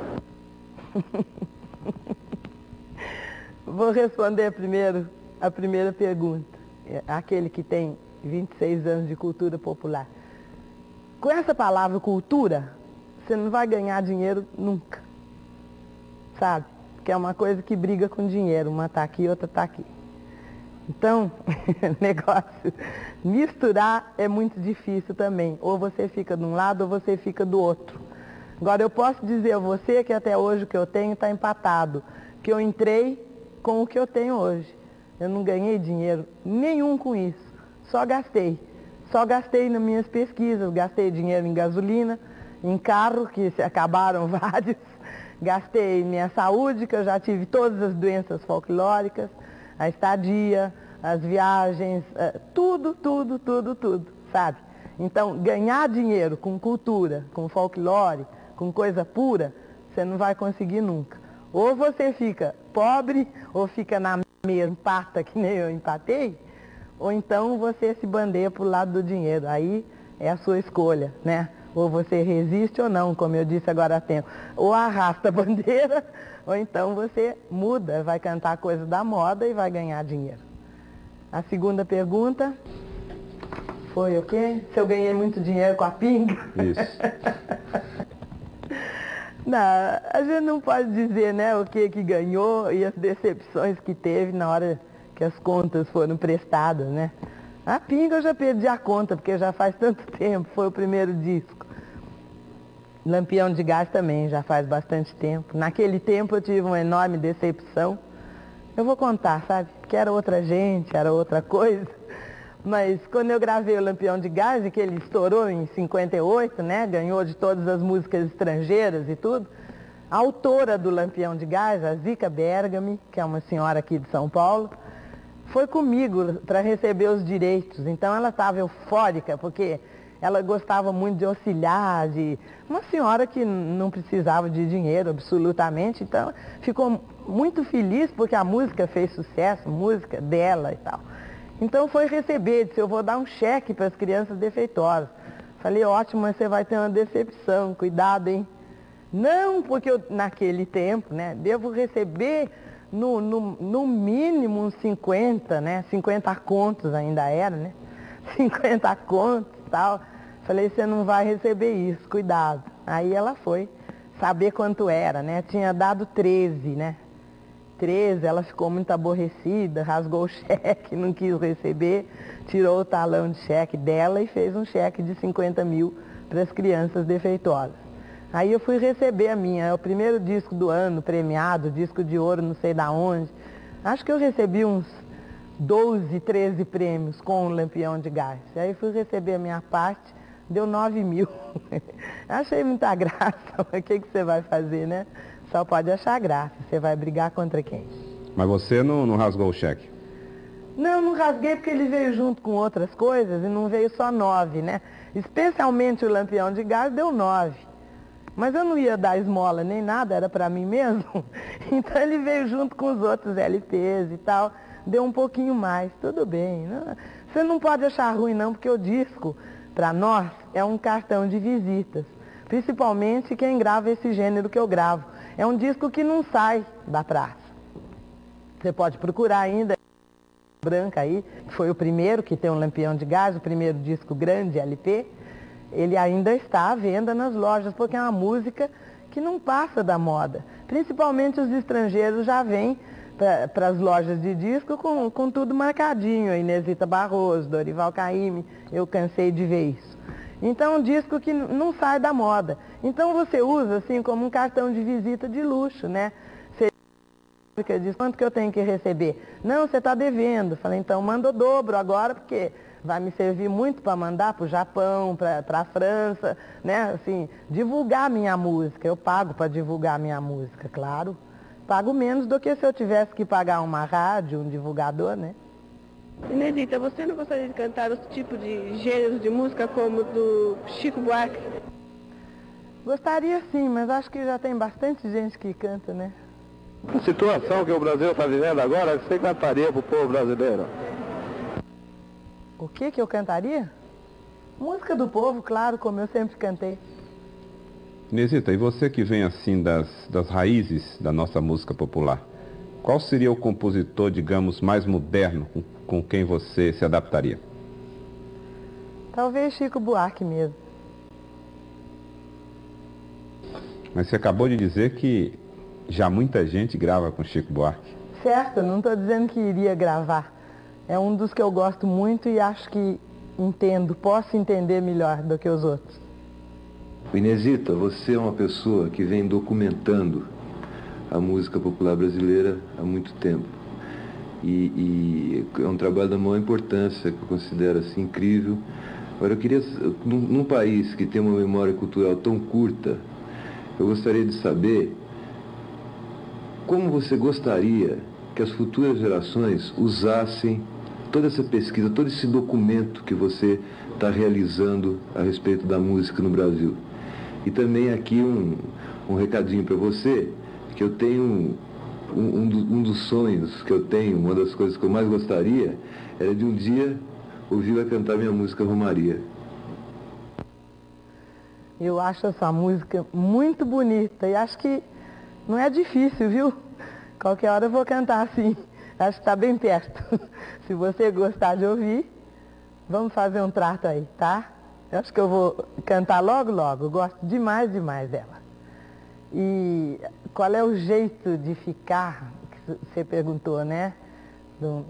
Vou responder primeiro a primeira pergunta. Aquele que tem vinte e seis anos de cultura popular. Com essa palavra cultura, você não vai ganhar dinheiro nunca. Sabe? Que é uma coisa que briga com dinheiro. Uma tá aqui, outra tá aqui. Então, negócio, misturar é muito difícil também. Ou você fica de um lado ou você fica do outro. Agora, eu posso dizer a você que até hoje o que eu tenho está empatado. Que eu entrei com o que eu tenho hoje. Eu não ganhei dinheiro nenhum com isso. Só gastei. Só gastei nas minhas pesquisas. Gastei dinheiro em gasolina, em carro, que se acabaram vários. Gastei minha saúde, que eu já tive todas as doenças folclóricas, a estadia, as viagens, tudo, tudo, tudo, tudo, sabe? Então, ganhar dinheiro com cultura, com folclore, com coisa pura, você não vai conseguir nunca. Ou você fica pobre, ou fica na mesma empata que nem eu empatei, ou então você se bandeia para o lado do dinheiro. Aí é a sua escolha, né? Ou você resiste ou não, como eu disse agora há tempo. Ou arrasta a bandeira, ou então você muda, vai cantar coisa da moda e vai ganhar dinheiro. A segunda pergunta foi o quê? Se eu ganhei muito dinheiro com a pinga? Isso. Não, a gente não pode dizer, né, o que que ganhou e as decepções que teve na hora que as contas foram prestadas, né? A pinga eu já perdi a conta, porque já faz tanto tempo, foi o primeiro disco. Lampião de Gás também, já faz bastante tempo. Naquele tempo eu tive uma enorme decepção. Eu vou contar, sabe? Porque era outra gente, era outra coisa. Mas quando eu gravei o Lampião de Gás, e que ele estourou em cinquenta e oito, né? Ganhou de todas as músicas estrangeiras e tudo. A autora do Lampião de Gás, a Zica Bergami, que é uma senhora aqui de São Paulo, foi comigo para receber os direitos. Então ela estava eufórica, porque ela gostava muito de auxiliar, de uma senhora que não precisava de dinheiro absolutamente. Então ficou muito feliz porque a música fez sucesso, música dela e tal. Então foi receber, disse, eu vou dar um cheque para as crianças defeituosas. Falei, ótimo, mas você vai ter uma decepção, cuidado, hein? Não, porque eu, naquele tempo, né, devo receber no, no, no mínimo uns cinquenta, né? cinquenta contos ainda era, né? cinquenta contos e tal. Falei, você não vai receber isso, cuidado. Aí ela foi saber quanto era, né? Tinha dado treze, né? treze, ela ficou muito aborrecida, rasgou o cheque, não quis receber, tirou o talão de cheque dela e fez um cheque de cinquenta mil para as crianças defeituosas. Aí eu fui receber a minha, é o primeiro disco do ano, premiado, disco de ouro, não sei da onde. Acho que eu recebi uns doze, treze prêmios com o Lampião de Gás. Aí fui receber a minha parte, deu nove mil. Achei muita graça, mas o que, que você vai fazer, né? só pode achar graça. Você vai brigar contra quem? Mas você não, não rasgou o cheque? Não, não rasguei porque ele veio junto com outras coisas e não veio só nove, né? Especialmente o Lampião de Gás deu nove. Mas eu não ia dar esmola nem nada, era para mim mesmo. Então ele veio junto com os outros L Ps e tal, deu um pouquinho mais, tudo bem. Não, você não pode achar ruim não, porque o disco, para nós, é um cartão de visitas. Principalmente quem grava esse gênero que eu gravo. É um disco que não sai da praça. Você pode procurar ainda, branca aí, foi o primeiro que tem um Lampião de Gás, o primeiro disco grande L P. Ele ainda está à venda nas lojas, porque é uma música que não passa da moda. Principalmente os estrangeiros já vêm para as lojas de disco com, com tudo marcadinho. Inesita Barroso, Dorival Caymmi, eu cansei de ver isso. Então é um disco que não sai da moda. Então você usa assim como um cartão de visita de luxo, né? Você diz, quanto que eu tenho que receber? Não, você está devendo. Falei, então manda o dobro agora, porque vai me servir muito para mandar para o Japão, para a França, né? Assim, divulgar a minha música. Eu pago para divulgar a minha música, claro. Pago menos do que se eu tivesse que pagar uma rádio, um divulgador, né? Inesita, você não gostaria de cantar outro tipo de gêneros de música como do Chico Buarque? Gostaria sim, mas acho que já tem bastante gente que canta, né? A situação que o Brasil está vivendo agora, você cantaria para o povo brasileiro? O que que eu cantaria? Música do povo, claro, como eu sempre cantei. Inesita, e você que vem assim das, das raízes da nossa música popular, qual seria o compositor, digamos, mais moderno com, com quem você se adaptaria? Talvez Chico Buarque mesmo. Mas você acabou de dizer que já muita gente grava com Chico Buarque. Certo, não estou dizendo que iria gravar. É um dos que eu gosto muito e acho que entendo, posso entender melhor do que os outros. Inesita, você é uma pessoa que vem documentando a música popular brasileira há muito tempo. E, e é um trabalho da maior importância, que eu considero assim, incrível. Agora, eu queria, num, num país que tem uma memória cultural tão curta, eu gostaria de saber como você gostaria que as futuras gerações usassem toda essa pesquisa, todo esse documento que você está realizando a respeito da música no Brasil. E também aqui um, um recadinho para você, que eu tenho um, um, um dos sonhos que eu tenho, uma das coisas que eu mais gostaria, era de um dia ouvir-la cantar minha música Romaria. Eu acho essa música muito bonita e acho que não é difícil, viu? Qualquer hora eu vou cantar assim. Acho que está bem perto. Se você gostar de ouvir, vamos fazer um trato aí, tá? Eu acho que eu vou cantar logo, logo. Eu gosto demais, demais dela. E qual é o jeito de ficar, que você perguntou, né? Do...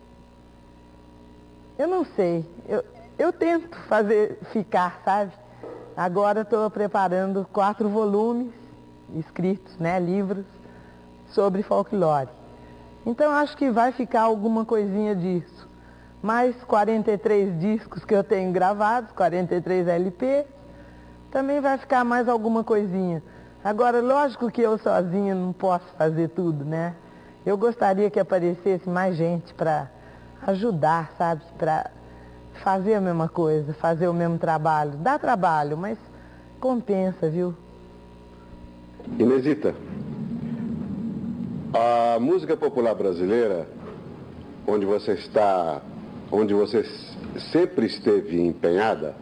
Eu não sei. Eu, eu tento fazer ficar, sabe? Agora estou preparando quatro volumes escritos, né? Livros sobre folclore. Então acho que vai ficar alguma coisinha disso. Mais quarenta e três discos que eu tenho gravados, quarenta e três L Ps, também vai ficar mais alguma coisinha. Agora, lógico que eu sozinha não posso fazer tudo, né? Eu gostaria que aparecesse mais gente para ajudar, sabe? Para fazer a mesma coisa, fazer o mesmo trabalho. Dá trabalho, mas compensa, viu? Inesita, a música popular brasileira, onde você está, onde você sempre esteve empenhada,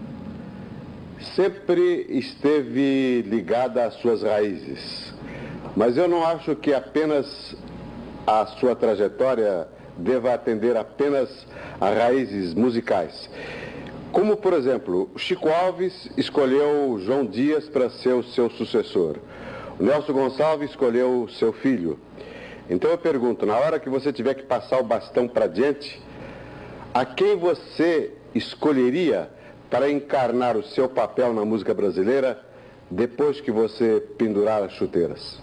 sempre esteve ligada às suas raízes. Mas eu não acho que apenas a sua trajetória deva atender apenas a raízes musicais. Como, por exemplo, Chico Alves escolheu João Dias para ser o seu sucessor. O Nelson Gonçalves escolheu o seu filho. Então eu pergunto, na hora que você tiver que passar o bastão para diante, a quem você escolheria para encarnar o seu papel na música brasileira depois que você pendurar as chuteiras?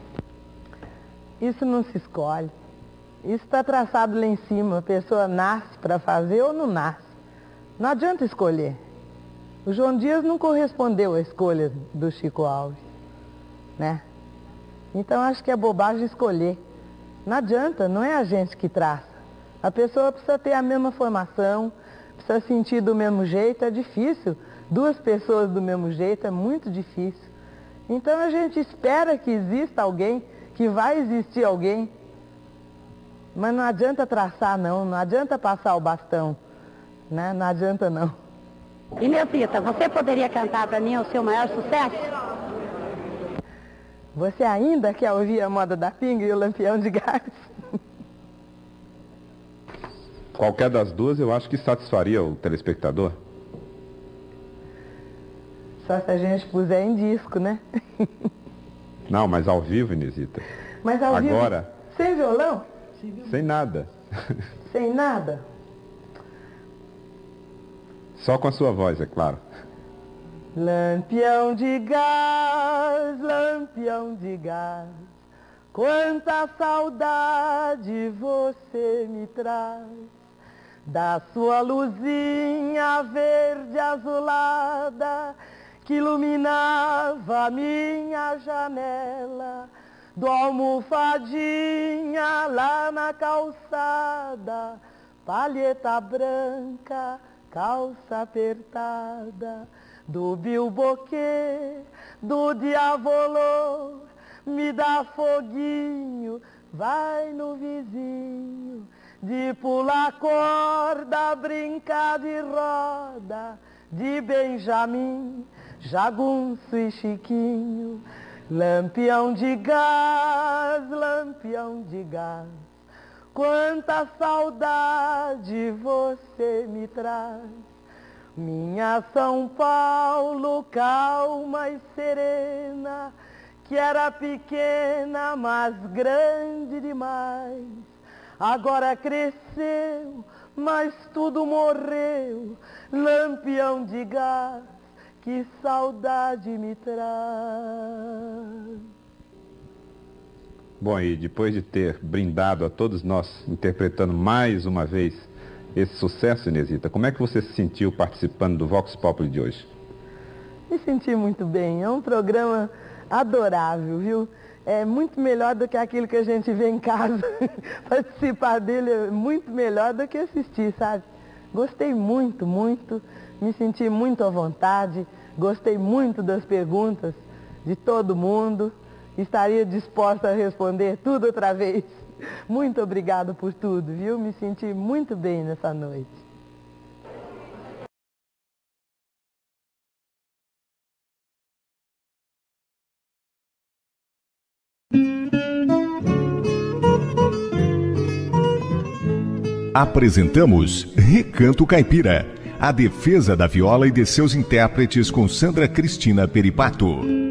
Isso não se escolhe. Isso está traçado lá em cima. A pessoa nasce para fazer ou não nasce. Não adianta escolher. O João Dias não correspondeu à escolha do Chico Alves, né? Então acho que é bobagem escolher. Não adianta, não é a gente que traça. A pessoa precisa ter a mesma formação, precisa sentir do mesmo jeito, é difícil. Duas pessoas do mesmo jeito é muito difícil. Então a gente espera que exista alguém, que vai existir alguém. Mas não adianta traçar não, não adianta passar o bastão, né? Não adianta não. Inesita, você poderia cantar para mim o seu maior sucesso? Você ainda quer ouvir a Moda da Pinga e o Lampião de Gás? Qualquer das duas eu acho que satisfaria o telespectador. Só se a gente puser em disco, né? Não, mas ao vivo, Inesita. Mas ao vivo, agora, sem violão? sem nada. Sem nada? Só com a sua voz, é claro. Lampião de gás, lampião de gás, quanta saudade você me traz, da sua luzinha verde azulada, que iluminava a minha janela, do almofadinha lá na calçada, palheta branca, calça apertada, do bilboquê, do diavolô, me dá foguinho, vai no vizinho, de pular corda, brincar de roda, de Benjamin, jagunço e Chiquinho, lampião de gás, lampião de gás, quanta saudade você me traz. Minha São Paulo, calma e serena, que era pequena, mas grande demais. Agora cresceu, mas tudo morreu, lampião de gás, que saudade me traz. Bom, e depois de ter brindado a todos nós, interpretando mais uma vez esse sucesso, Inesita, como é que você se sentiu participando do Vox Populi de hoje? Me senti muito bem, é um programa adorável, viu? É muito melhor do que aquilo que a gente vê em casa. Participar dele é muito melhor do que assistir, sabe? Gostei muito, muito, me senti muito à vontade, gostei muito das perguntas de todo mundo, estaria disposta a responder tudo outra vez. Muito obrigada por tudo, viu? Me senti muito bem nessa noite. Apresentamos Recanto Caipira, a defesa da viola e de seus intérpretes com Sandra Cristina Peripato.